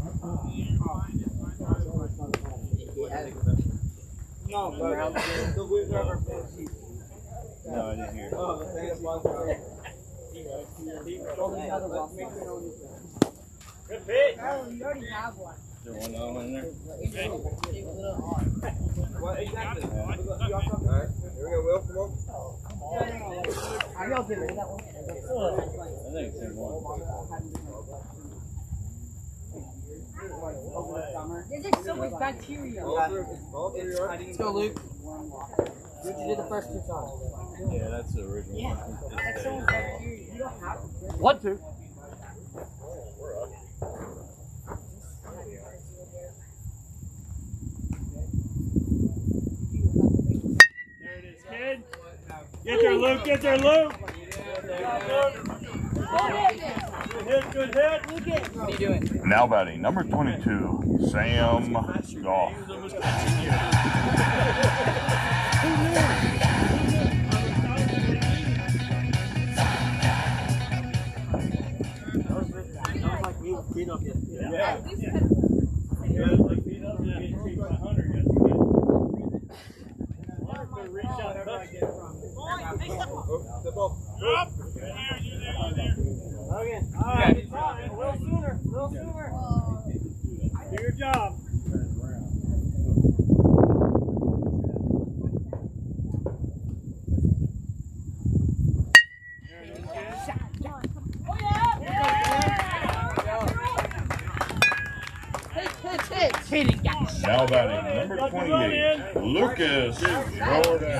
No, but No, I didn't hear. Good pitch. You already have one. Is there one other one in there? What exactly? Alright, here we go, Will. Come on. Are y'all getting rid of that one? I think it's in one. There's like so much bacteria. All three, all three are. Let's go, Luke. You did the first two times. Yeah, that's the original Yeah. one. That's so much bacteria. You don't have to. One, two. There it is, kid. Get there, Luke. Get there, Luke. Good hit, good hit. What are you doing? Now batting, number twenty-two, Sam Goff. Yeah. Yeah, like beat up, yeah, beat by one hundred. That's good. Reach out, touch it. Oh, the ball. Up. You're there, you're there, you're there. Okay. All right. A little sooner. A little sooner. Do your job. Now batting, number twenty-eight, Lucas Jordan.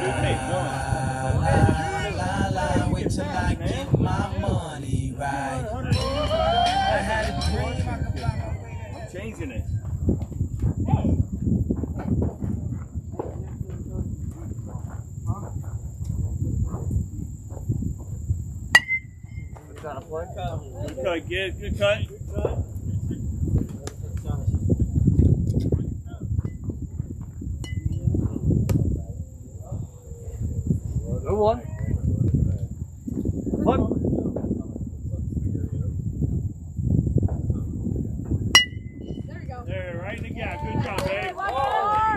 Wait till I get my money right. I had a dream I could fly my way to I'm changing it. Got a play? Good cut, kid. Good cut. Good cut. Good one. One. There we go. There, right in the gap. Good job, babe. One more.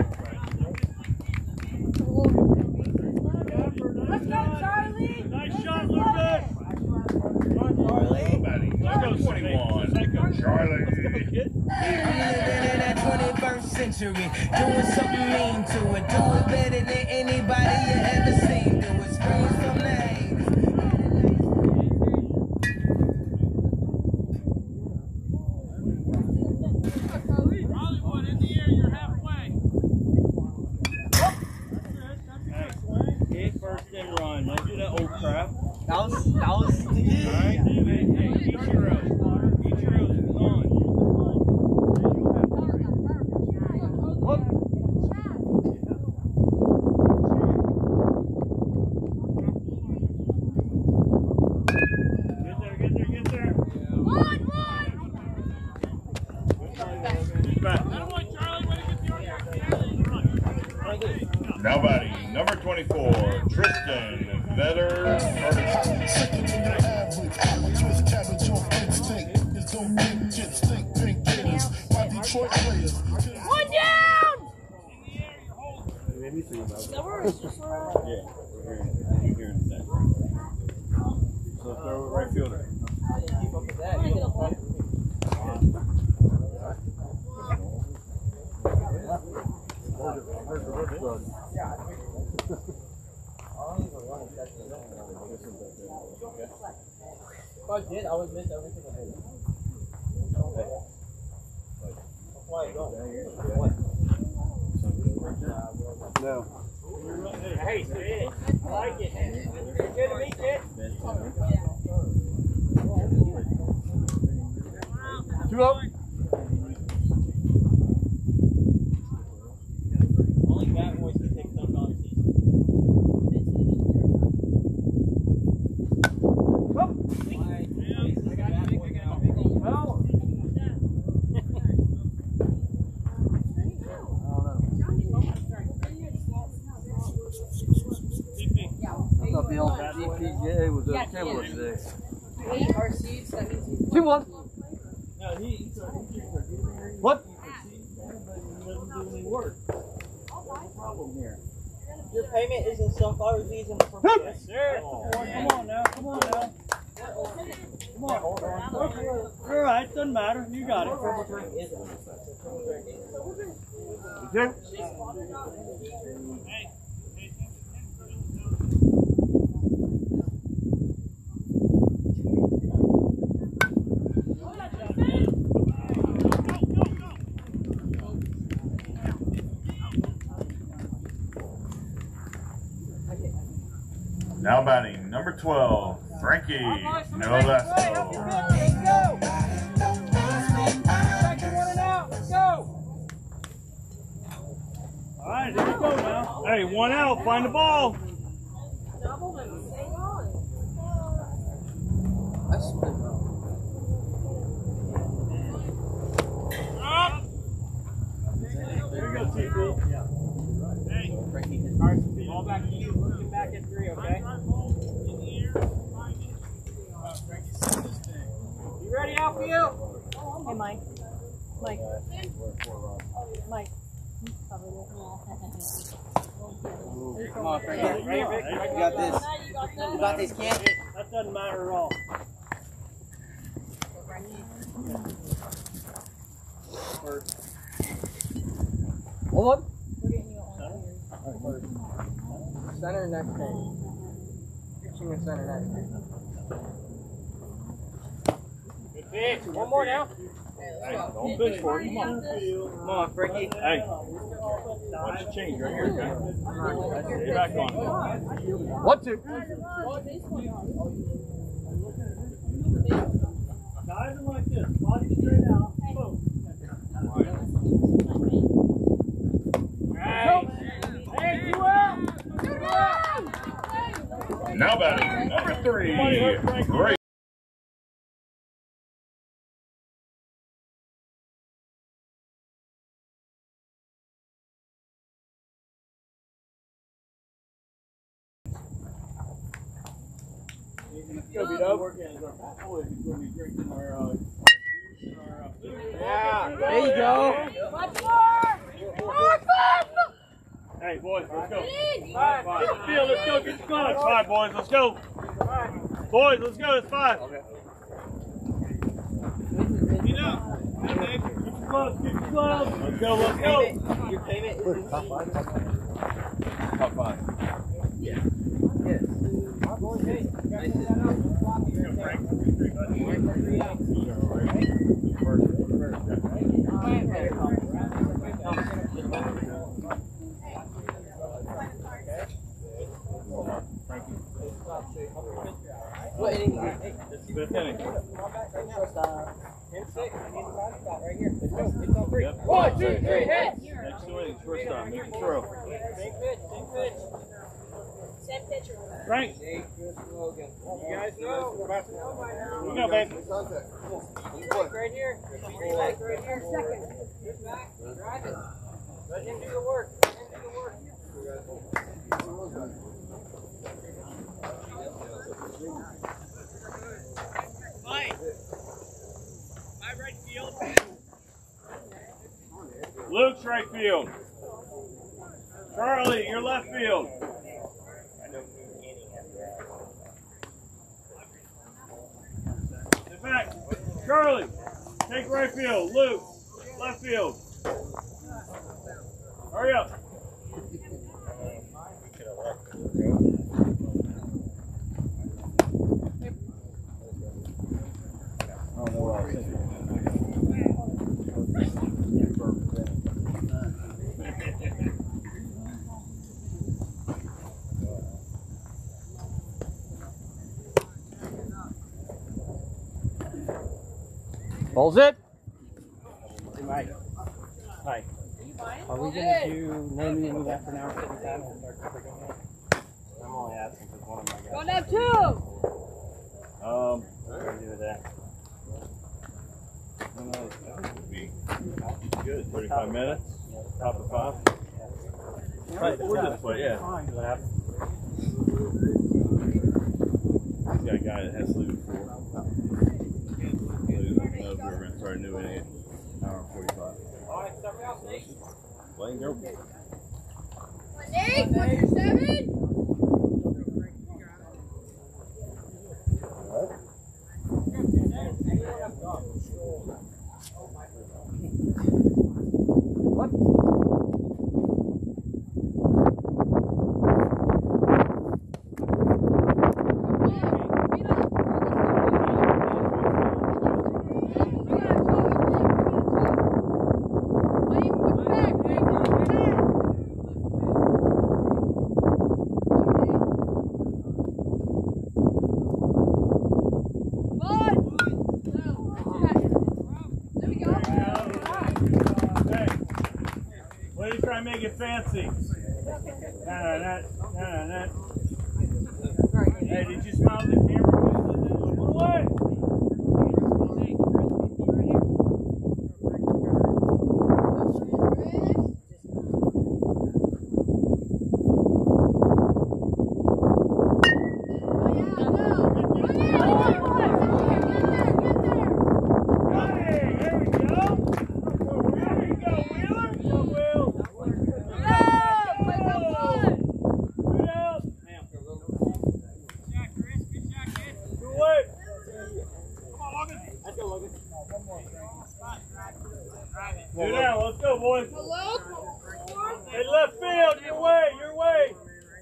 Let's go, Charlie. Nice shot, Lucas. Now batting, number twenty-one, Charlie. We living in that twenty-first century, doing something mean to it, do it better than anybody you ever seen. Do it, screams from the haters. Hollywood in the air, you're halfway. Hey, hit first and run. Don't do that old crap. That was, that was the All right? Hey, hey, eat your road. Eat your road. Come on. Get there, get there, get there. Get back. Now batting, number twenty-four, Tristan Vetter. One down. Yeah, we're hearing, you're hearing that. So throw it right fielder. keep up with that. You don't know. If I did, I would miss everything I did. That's why I don't. No. Hey, Sid. I like it. Good to meet you. Two up. Only bad boys can take some dollars each. I thought the old D P J was a killer today. Eight R Cs, that means Two one. No, he, he's a, he's a, What? he doesn't do any work. Problem here. Your payment is in sunflower seeds and for Yes, sir. Come on now, come on now. Come on. You're all right, doesn't matter. You got it. Now batting number twelve, Frankie Nolasco. All right, here we go now. Hey, one out. Find the ball. Here we go, T P. Hey, ball back to you. Looking back at three, okay? You ready, outfield? Hey, Mike. Mike. Mike. Come on, Frankie. You got this. You got this, kid. That doesn't matter at all. Hold on. Center next page. Pitching in center next page. Good pitch. One more now. Hey, don't fish for it. Come on. Come on, Frankie. Hey. Watch the change right here, okay? Get back on. One, two. Diving like this. Body straight out. Boom. Hey, two out. Now batting number three, Ray. Yeah. There you go. Hey, boys, let's go. Five, five. Get the field, let's go, get the club. That's five, boys, let's go. Boys, let's go, it's five. Okay. Get up. Get the club, get the club. Let's go, let's go. Your payment is top five. Top five. Yeah. Yes. What inning is it? It's the fifth inning. Right here. Let's go. It's all three. Yep. One, two, three, hit. Next two innings, first time, make it throw. Big pitch, big pitch. Send pitcher. Frank. You guys know. We're about to know by now. You go, baby. Mike right here. Mike right here. Second. Just back. Drive it. Let him do the work. Let him do the work. Mike. My right field. Luke's right field. Charlie, your left field. Get back. Charlie, take right field. Luke, left field. Hurry up. Ball's it. Hey, Mike. Hi. Are we going to do name me move after an hour fifty-five and start the freaking game? I'm only asking because one of my guys. Go down two. Um, What are we going to do with that? I don't know, I think it would be good. thirty-five minutes, top of five. Right, We're this way, yeah. What happened? He's got a guy that has to leave at four. So he doesn't know if we're going to start a new inning at an hour and forty-five. All right, something else, Nate. Let him go. Nate, what's your set? make it fancy. No, no, no, no, no, no. Hey, did you smile at the camera? One away. Two down, let's go, boys. Hey, left field, your way, your way.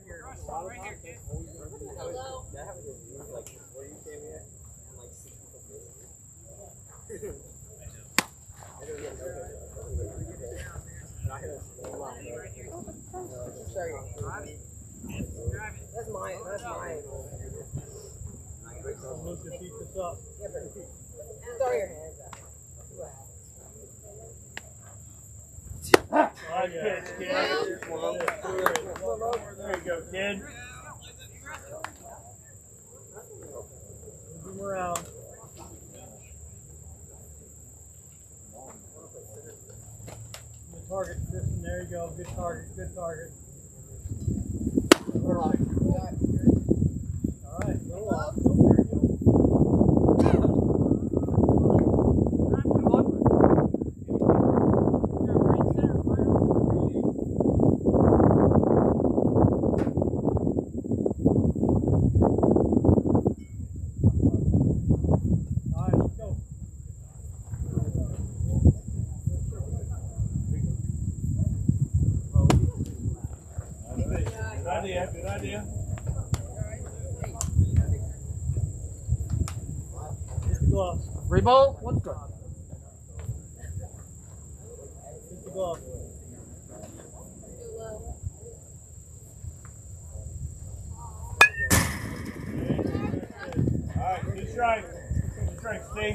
That's mine. That's mine. Look to keep this up. Throw your hands up. Nice pitch, kid. There you go, kid. Move him around. Good target, Kristen. There you go. Good target. Good target. Perfect. All right. Go off. There you go. Good idea, good idea. Hit the gloves. Three ball, let's go. Hit the gloves. Alright, good strike. Good strike, Steve.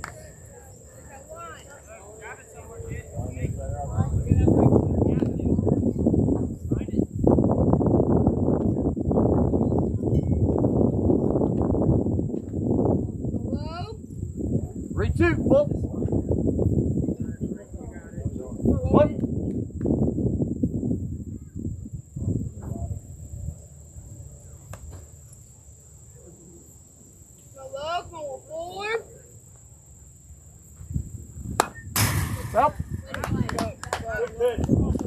Three, two, full. One. Hello, come four. Stop. Good pitch.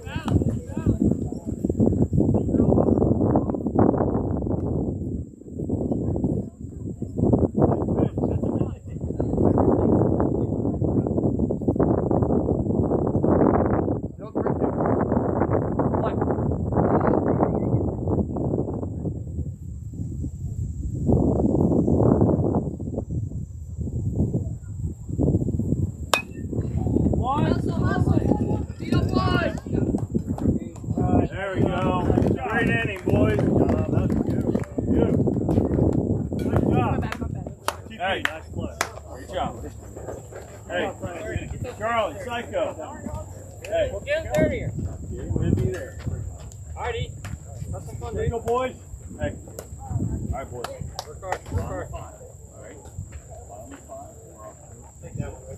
There we go. Great inning, boys. That's beautiful. Beautiful. Nice job. Hey, nice play. Great job. Hey, Charlie, Psycho. Hey, We'll get him third here. we'll be there. Alrighty. Have some fun, There you dude. go, boys. Hey. All right, boys. Work hard, work hard. All right. Take that one.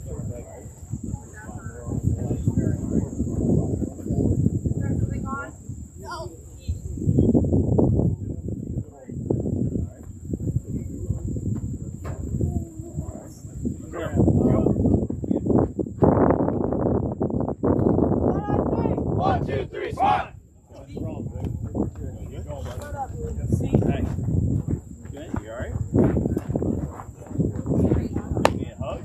No. One, two, three, spot. Hey. Good, you all right? Give me a hug.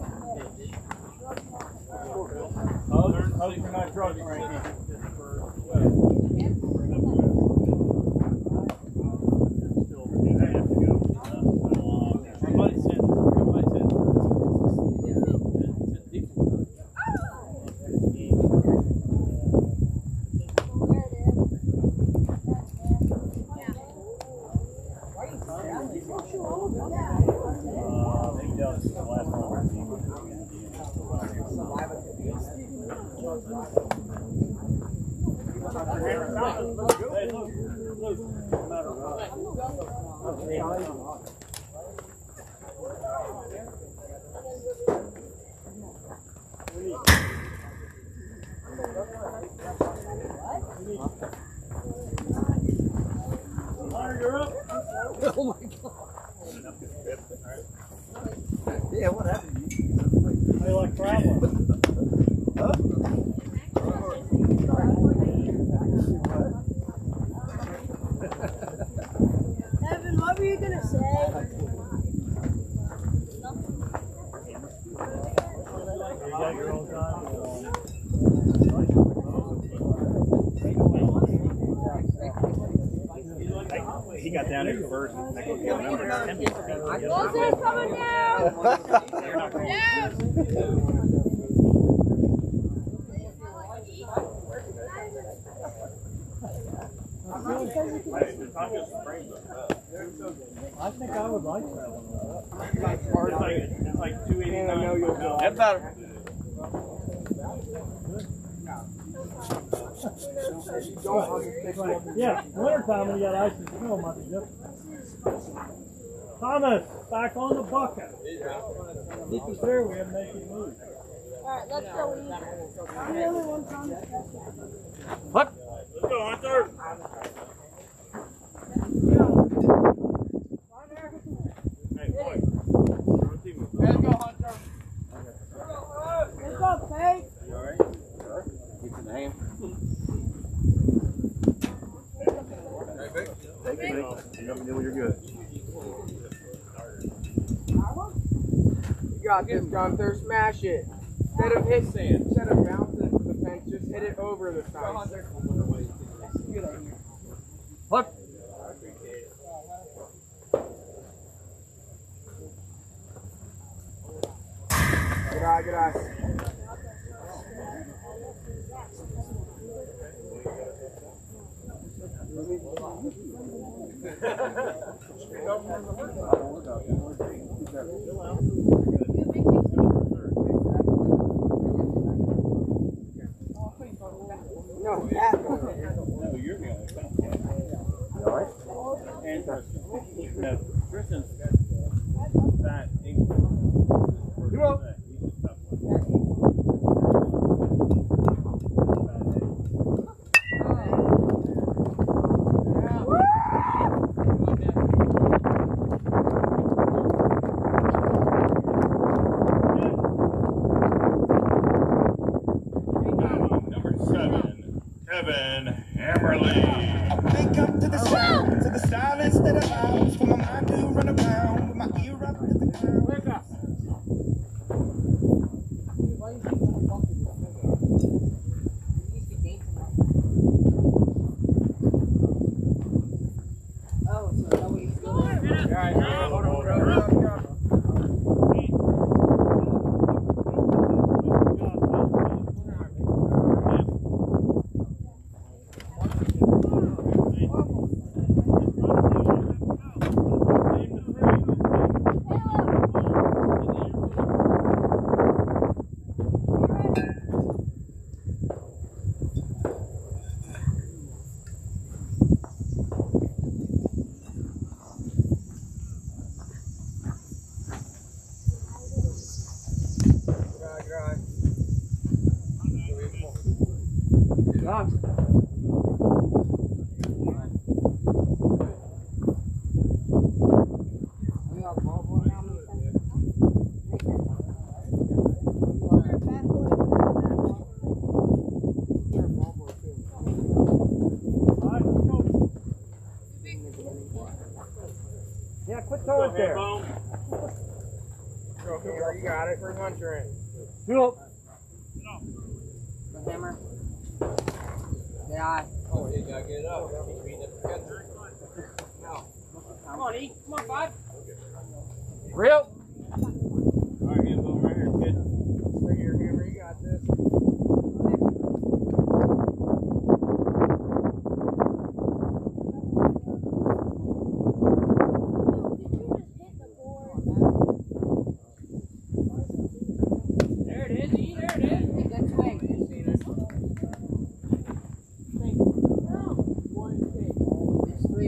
Hugs, hugs are not drugs, Frankie. You're up. Oh my god. Yeah, what happened? How you like traveling? Huh? Evan, what were you gonna say? You got your own time. He got down there first. And I go, yeah, number ten. Wilson's coming down! Yes! I think I would like traveling. It's like, it's like two eighty-nine. That's better. Yeah, wintertime when you got ice and snow might be different. Thomas, back on the bucket. Keep us there, we have to make it move. Alright, let's go eat. I'm the only one trying to stress it. What? Let's go, Hunter. Hey, boy. Let's go, Hunter. Let's go, Kate. You alright? Keep your name. Take it, mate. You know when you're good. You got this, Gunther. Smash it. Instead of hit sand, instead of bouncing it to the fence, just hit it over the side. What? Good eye, good eye. No, that one. No, you're good. You alright? And no, Tristan's fat. You up? Number seven, Kevin Hammerly. I wake up to the sound, to the silence that allows for my mind to run around with my ear up to the ground. Wake up. Yeah, quit throwing it there. Okay, you got it. Bring Hunter in. Go. The hammer. Yeah. Oh, you gotta get it up. He's beating it together. No. Come on, E. Come on, five. Real. Alright, hands on right here, kid. Bring your hammer. You got this. There it is, E. There it is. Good swing. It's three.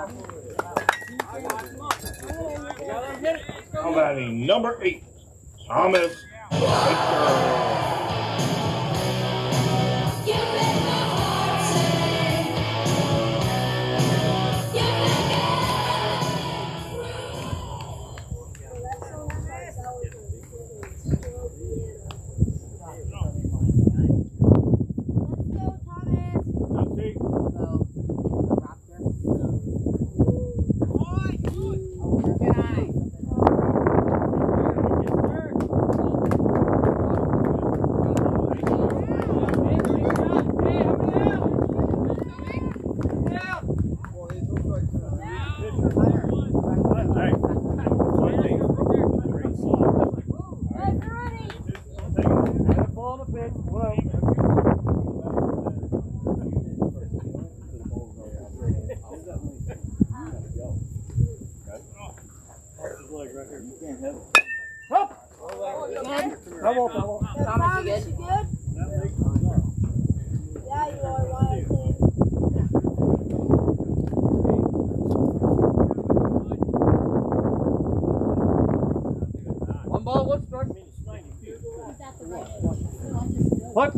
How about a number eight, Thomas Baker. Thomas, you good? You good? Yeah, you are right, I think. One ball, one strike. What?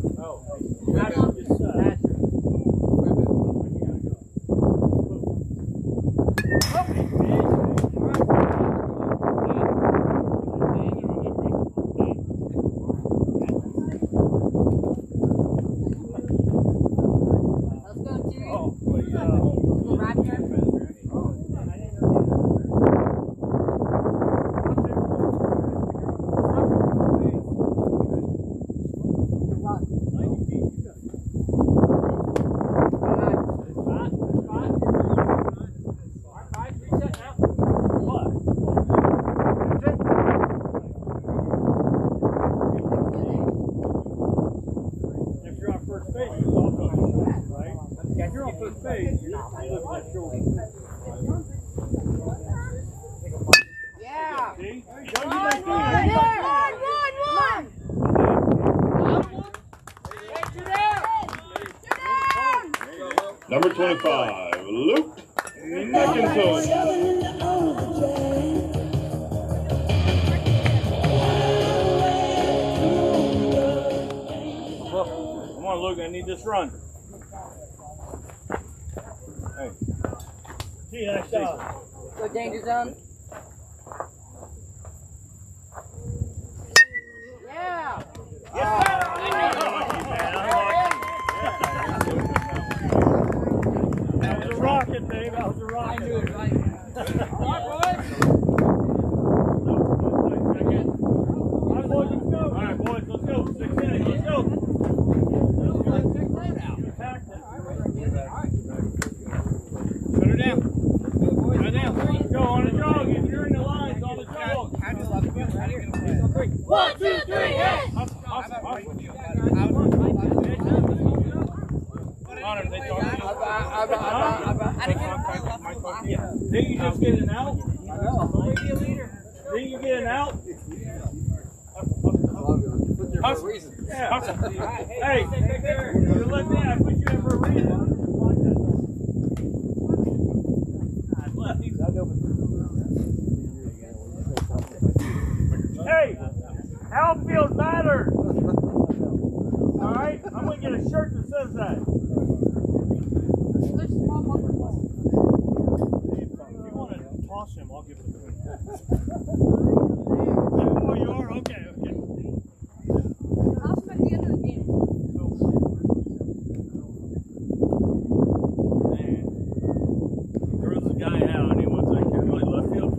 Number twenty-five, Luke McIntosh. Come on, Luke, I need this run. Hey. See, nice job. Go danger zone. Yeah. That was a rocket, Dave. That was a rocket. I knew it, right? All right, boys. All right, boys, let's go. Six innings, let's go. Put her down. Put her down. Go on the jog. If you're in the lines, on the jog. One, two, three, hit! Did you just get an out? Did you get an out? Yeah. Hey, you're left in. I put you in for a reason. Hey, outfield matters. All right, I'm gonna get a shirt that says that. Toss him, I'll give it to him. Oh, you are? Okay, okay. Toss him at the end of the game. Man. Throws the guy out and he wants that kid really left field.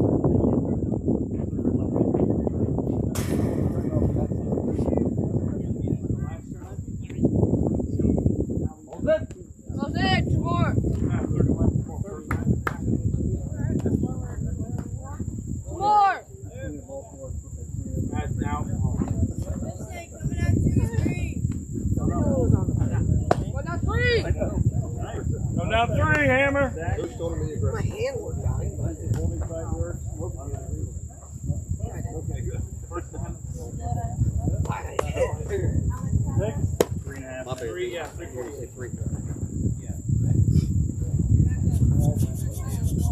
Hold it. Hold it, two more. More. That's now. Coming out two, three. One, not three. Come down three, Hammer. My hand was dying. Six. Three and a half. Three, yeah. Three. Three. Yeah.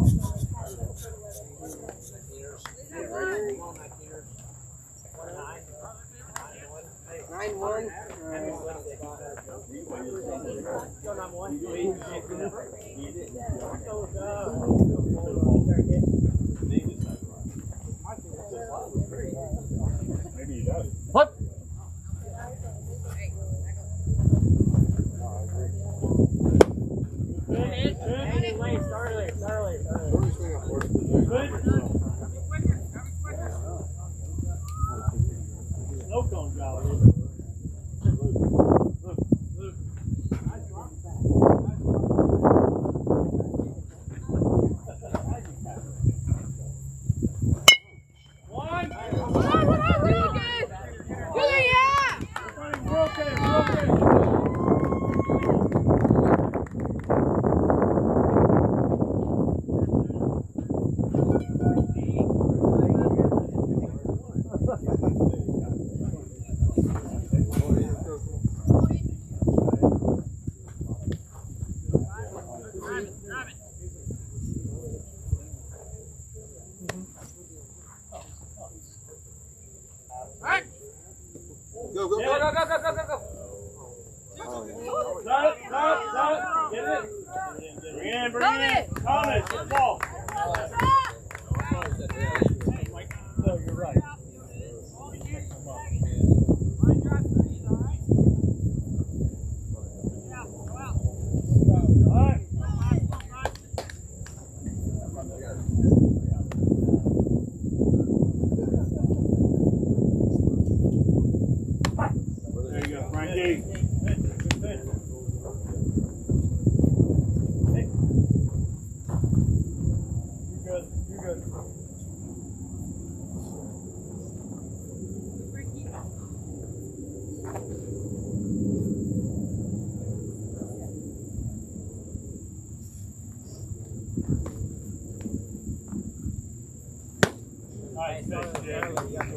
Nice pitch, Jim.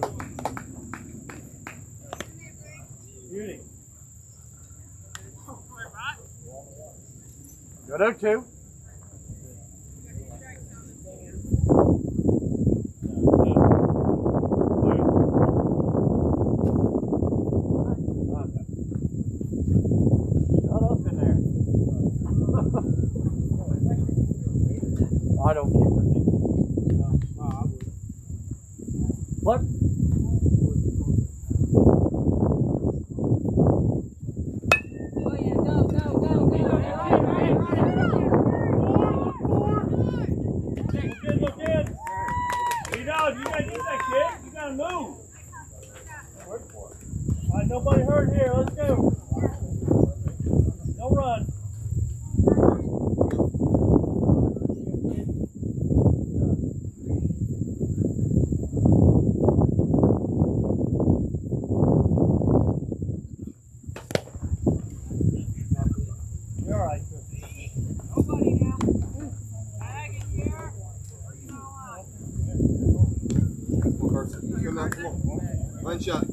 Beauty. Good oh two. Shut up in there. I don't care. Look. Oh yeah, go, go, go, go. Look in, look in. You know, you gotta get that kid. You gotta move. All right, nobody hurt here. Let's go. No run. You're all right, Chris. Nobody now. Tag in here. Come on, Carson. Come on, come on. Line shot.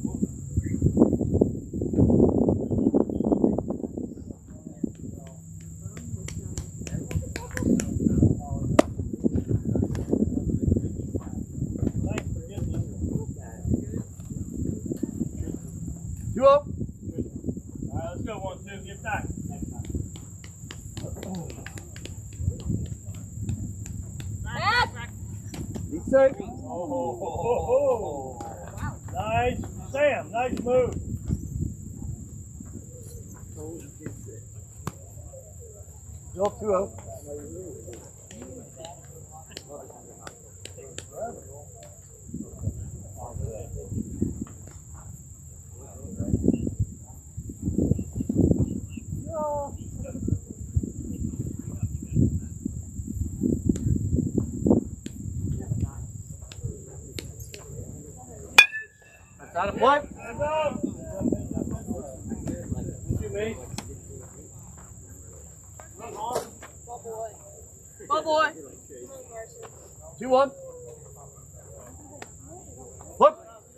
Thanks for getting us. Two up. All right, let's go. One, two, get back. Be safe. Oh, ho, ho, ho, ho. Nice. Sam, nice move. Still two oh. That's out of play. Hands up. Thank you, mate. Ball boy. Two one. Flip.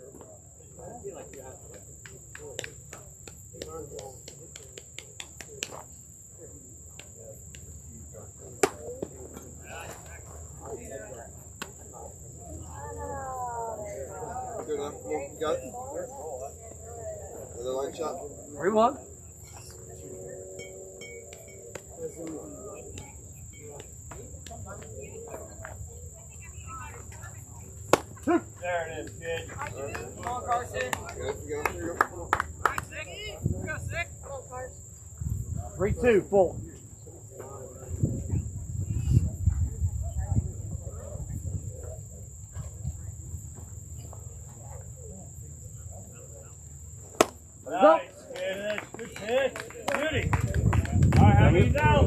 Good enough. Come on, you got it. Another line shot. Three one. There it is, kid. Come on, Carson. You got it. You got it. Here you go. Come on. All right, six. We got six. Three two. Full. Nice, kid. That's good pitch. Beauty. All right, how many down?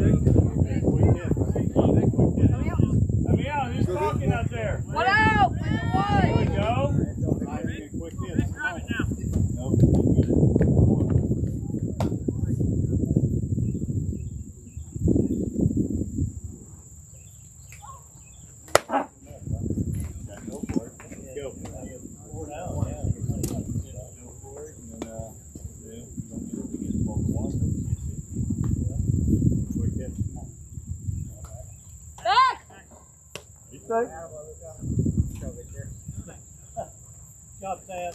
Let me out. Who's talking out there? One out. There we One. go. Let's grab it now. Back. Be safe. Job, Sam.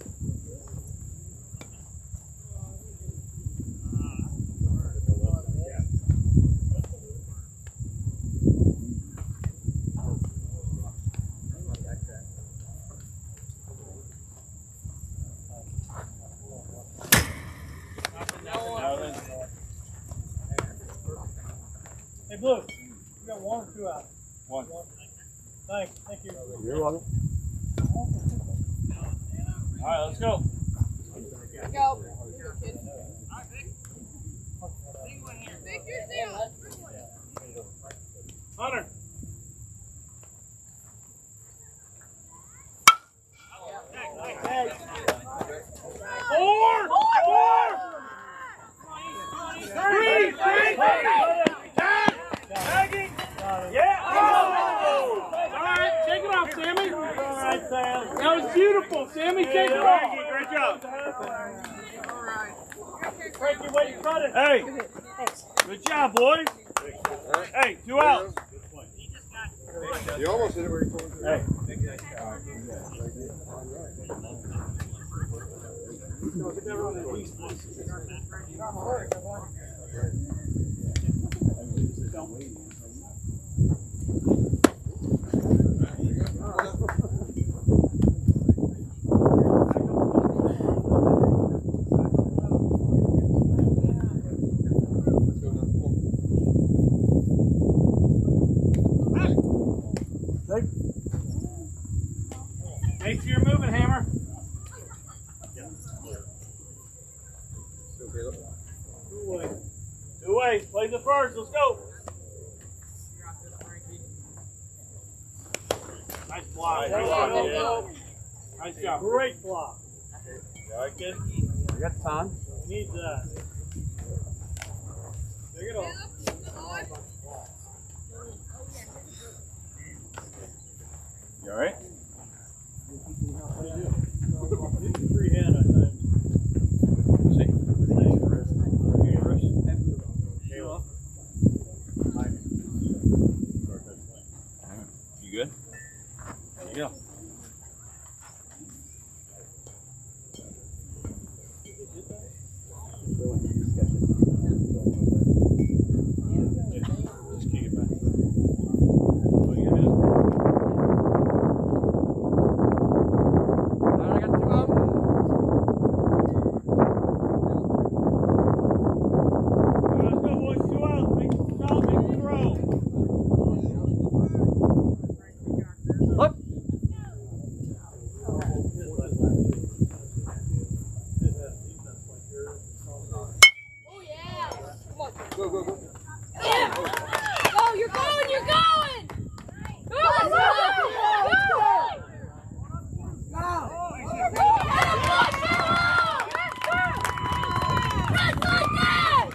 Hey, Blue, you got one or two out? One. Thanks. Thank you. You're welcome. All right, let's go. Go. Big Hunter. Four! Four! Three! Three! Tag! Tagging! Yeah! Oh! All right, take it off, Sammy. All right, Sam. That was beautiful, Sammy. Take it off. Frankie, great job. Frankie, wait in front of. Hey, good job, boys. Hey, two outs. You almost hit it where you told me. Hey. Make sure you're moving, Hammer. Two ways. Two ways. Play the first. Let's go. Nice block. Nice Nice job. job. Nice job. Great block. You like it? You got the time? Need that. Take it off. You all right? Free hand, I think. See? You good? There you go. Just kick it back. Oh, you got it. I got two up. Let's go, boys. Two outs. Make the stop. Make the throw. Look. Oh yeah. Come on. Go, go, go. Yeah. Go, you're going, you're going. Go, let's go. Go. Just like that.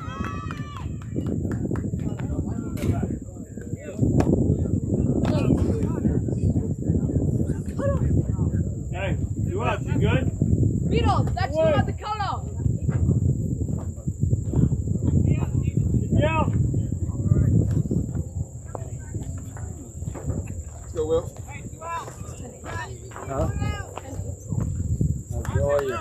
Hey, two outs. You good? Beetle, that's you at the cutoff. Yeah. Let's go, Will. Huh? How are you?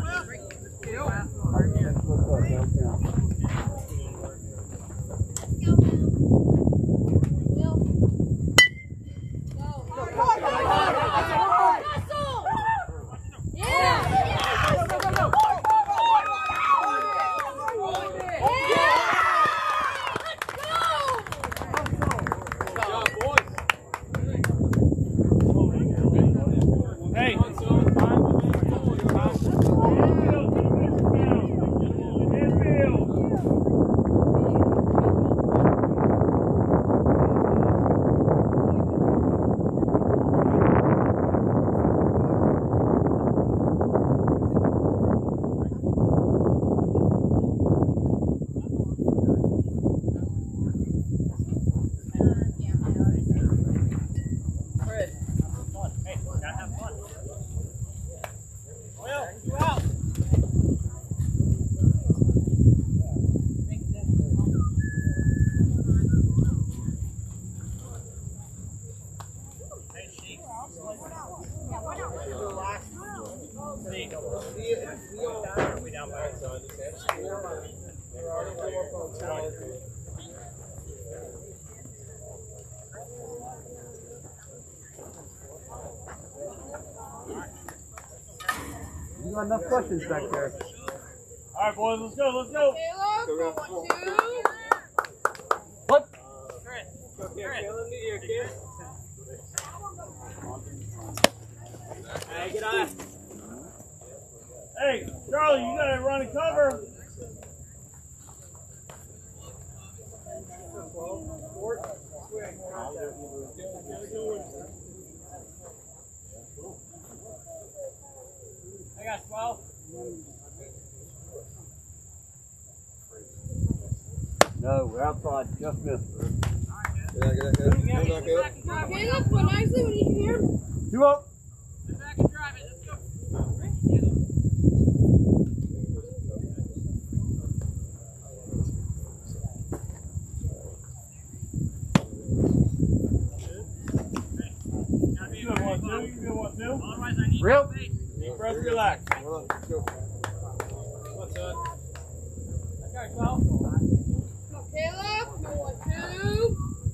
Hey. You got enough questions back there. All right, boys, let's go, let's go. Taylor, one, two. What? Hey, get on. Hey, Charlie, you gotta run and cover. I got twelve. No, we're outside. Just missed. Get out, get out, get out. Get out, get out. Caleb, go nicely when you hear. Two up. Get back and drive. one, two. You can do one, two. Otherwise, I need Real. space. Deep breath, relax. Hold on, let's go. What's that? Okay, go. Caleb, one, two.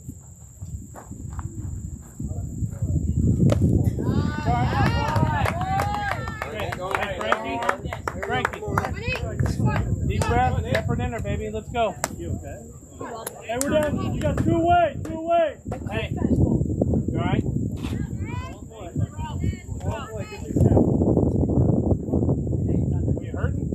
Hey, Frankie. Frankie. Frankie. Deep breath. Pepper dinner, baby. Let's go. You okay? Hey, we're down. You got two away. Two away. Hey. You alright? Are you hurting?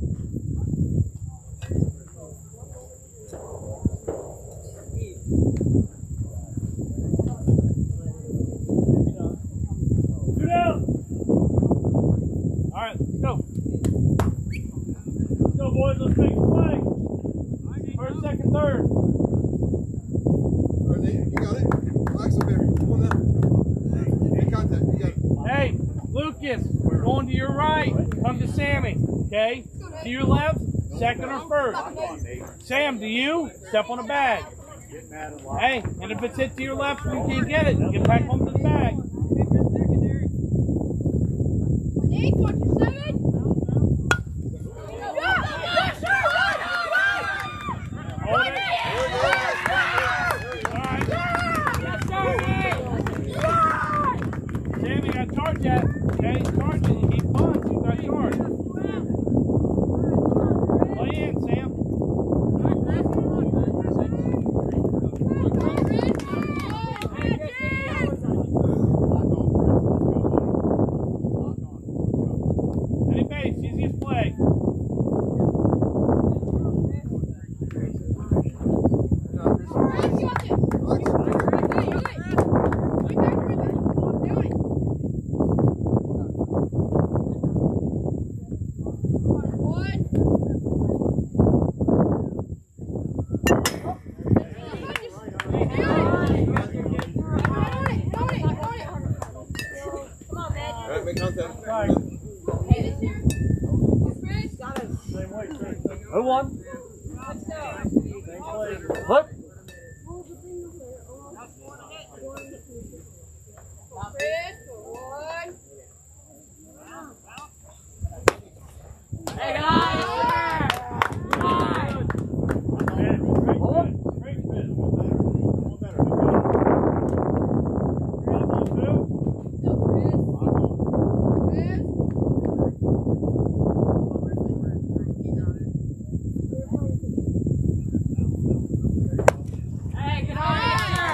Two down. Alright, let's go. Let's go, boys. Let's make a play. First, second, third. All right, Nate, you got it. Relax up here. Come on now. Make contact. You got it. Hey, Lucas, we're going to your right. Come to Sammy, okay? To your left, second or first. Sam, to you, step on the bag. Hey, and if it's hit to your left and you can't get it, get back home to the bag. Eight, twenty-seven. Hold it. All right. Sam, you got to charge that. Okay, charge it. You keep punch. You got to charge. Play in, Sam. Any base, easiest play. All right, make contact. Who won? Look. Hey, guys. Hey, get on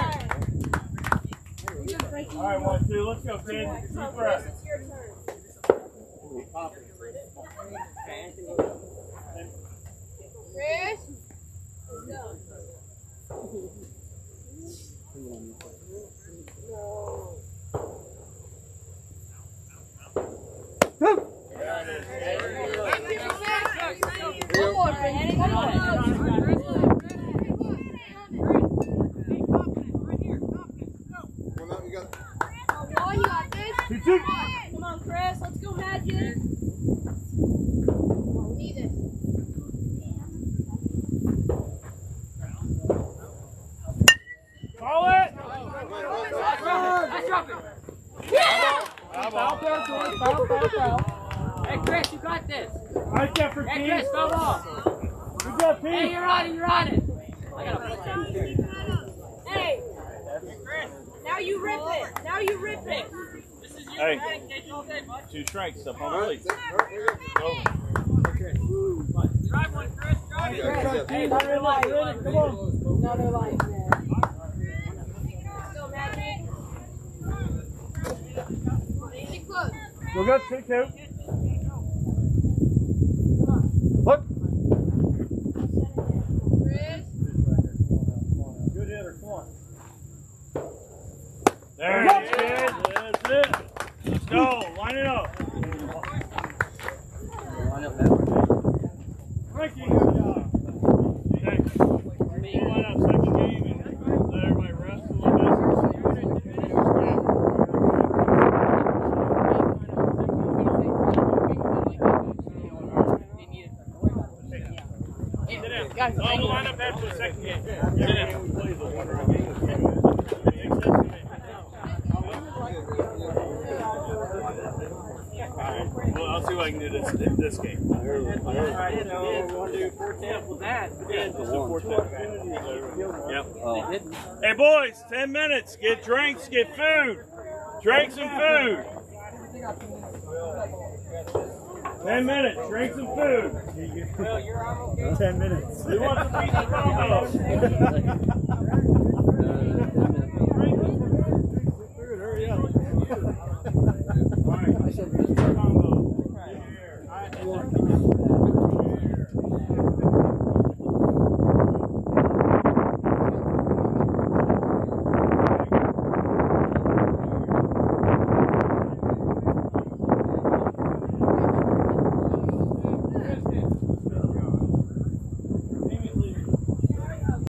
here. All right, one, two. Let's go, kid. Deep breath. Chris. One more, Chris. One more. Come on out, you got it. Oh, you got this. Two, two. Come on, Chris. Let's go, Magic. We need this. Call it. Foul, foul, foul, foul, foul. Hey, Chris, you got this. All right, Jeffrey. Hey, Chris, go off. Good job, Hey, Pete. you're on it, you're on it. I gotta play. Hey, now you rip it. Now you rip it. This is you. Hey. Hey, catch all day, bud. Two strikes up All on right, release. all right, here you go. Drive one, Chris. Drive it. Yeah, yeah. Hey, another light. Come on. Another light, man. Let's go, Magic. Stay close. Go good. Two, two. Look. Chris. Good hitter. Come on. There There it it is. is. That's it. Let's go. Line it up. Frankie, good job. Okay. We'll line up second game and let everybody rest a little bit. Guys, Oh, we'll line up after the second game. Sit down. right. Well, I'll see what I can do this this game. All right, so we'll do four ten with that. Yeah, just do four ten. Yep. They didn't. Hey boys, ten minutes. Get drinks, get food. Drinks and food. Ten minutes, drinks and food. Well, you're on okay. Ten minutes. Who wants to beat the combo? Hurry up. All right. I said combo.